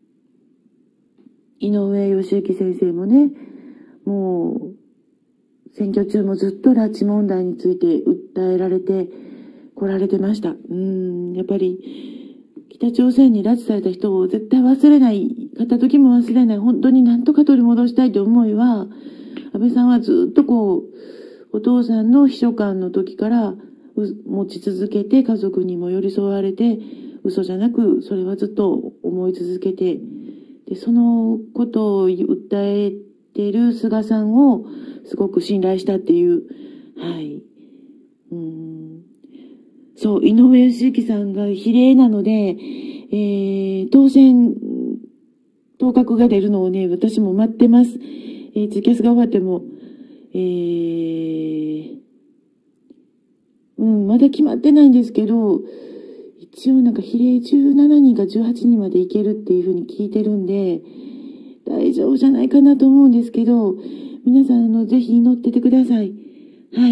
井上義行先生もね、もう、選挙中もずっと拉致問題について訴えられて来られてました。うん、やっぱり、北朝鮮に拉致された人を絶対忘れない、片時も忘れない、本当になんとか取り戻したいという思いは、安倍さんはずっとこう、お父さんの秘書官の時から持ち続けて、家族にも寄り添われて、嘘じゃなく、それはずっと思い続けて、で、そのことを訴えている菅さんをすごく信頼したっていう、はい。うん、そう、井上義行さんが比例なので、 えー、当選、当確が出るのをね、私も待ってます。えー、ツイキャスが終わっても、えー、うん、まだ決まってないんですけど、一応なんか比例じゅうしちにんかじゅうはちにんまでいけるっていうふうに聞いてるんで、大丈夫じゃないかなと思うんですけど、皆さん、あの、ぜひ祈っててください。はい。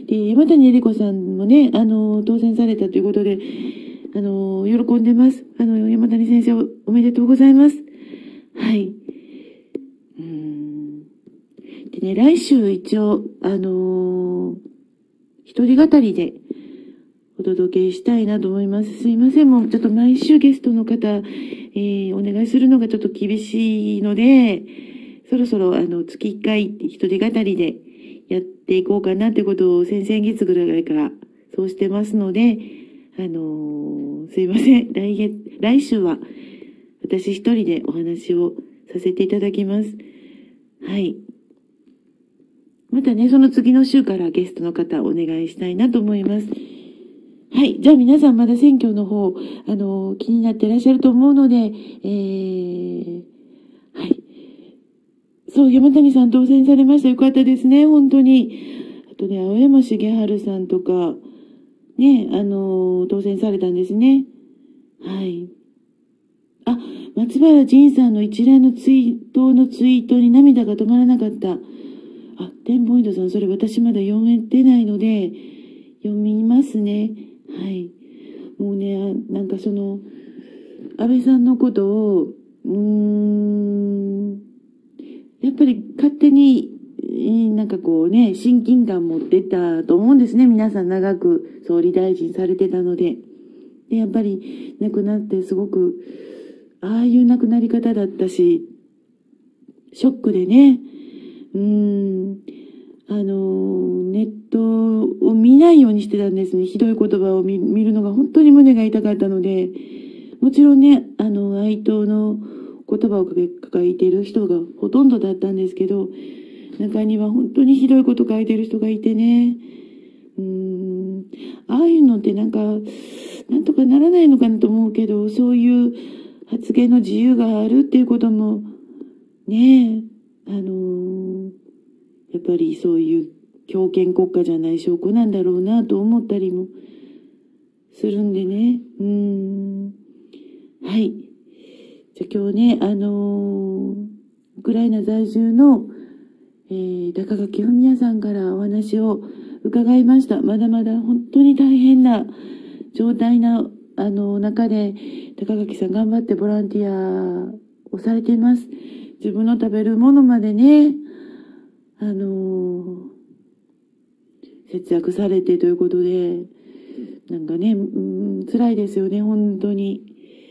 で、山谷恵理子さんもね、あの、当選されたということで、あの、喜んでます。あの、山谷先生、おめでとうございます。はい。うーん。でね、来週一応、あのー、一人語りでお届けしたいなと思います。すいません、もうちょっと毎週ゲストの方、えー、お願いするのがちょっと厳しいので、そろそろ、あの、月一回一人語りでやっていこうかなってことを先々月ぐらいからそうしてますので、あのー、すいません。来月、来週は私一人でお話をさせていただきます。はい。またね、その次の週からゲストの方お願いしたいなと思います。はい。じゃあ皆さんまだ選挙の方、あのー、気になっていらっしゃると思うので、えー、はい。そう、山谷さん当選されました。よかったですね、本当に。あとね、青山茂春さんとか、ね、あのー、当選されたんですね。はい。あ、松原仁さんの一連のツイートのツイートに涙が止まらなかった。あ、テンポイントさん、それ私まだ読めてないので、読みますね。はい。もうね、なんかその、安倍さんのことを、うーん、やっぱり勝手に、なんかこうね、親近感持ってたと思うんですね。皆さん長く総理大臣されてたので。で、やっぱり亡くなってすごく、ああいう亡くなり方だったし、ショックでね、うーん、あの、ネットを見ないようにしてたんですね。ひどい言葉を見、見るのが本当に胸が痛かったので、もちろんね、あの、哀悼の言葉を書いている人がほとんどだったんですけど、中には本当にひどいこと書いてる人がいてね、うーん、ああいうのってなんか、なんとかならないのかなと思うけど、そういう発言の自由があるっていうことも、ねえ、あのー、やっぱりそういう強権国家じゃない証拠なんだろうなと思ったりもするんでね、うーん、はい。じゃあ今日ね、あのー、ウクライナ在住の、えー、高垣文也さんからお話を伺いました。まだまだ本当に大変な状態な、あの、中で、高垣さん頑張ってボランティアをされています。自分の食べるものまでね、あのー、節約されてということで、なんかね、うん、辛いですよね、本当に。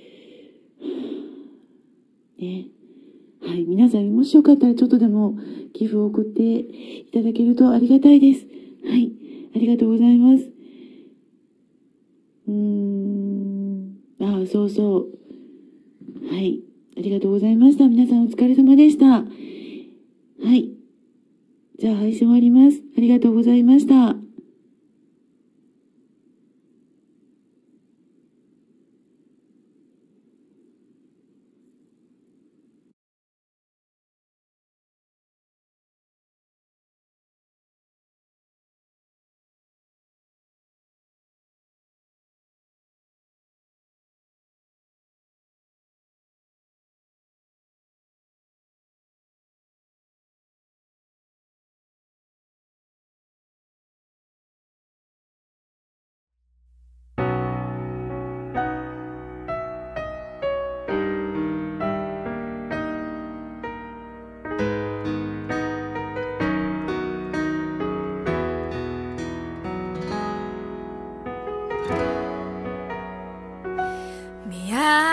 ね。はい。皆さん、もしよかったらちょっとでも寄付を送っていただけるとありがたいです。はい。ありがとうございます。うーん。ああ、そうそう。はい。ありがとうございました。皆さんお疲れ様でした。はい。じゃあ配信終わります。ありがとうございました。 見上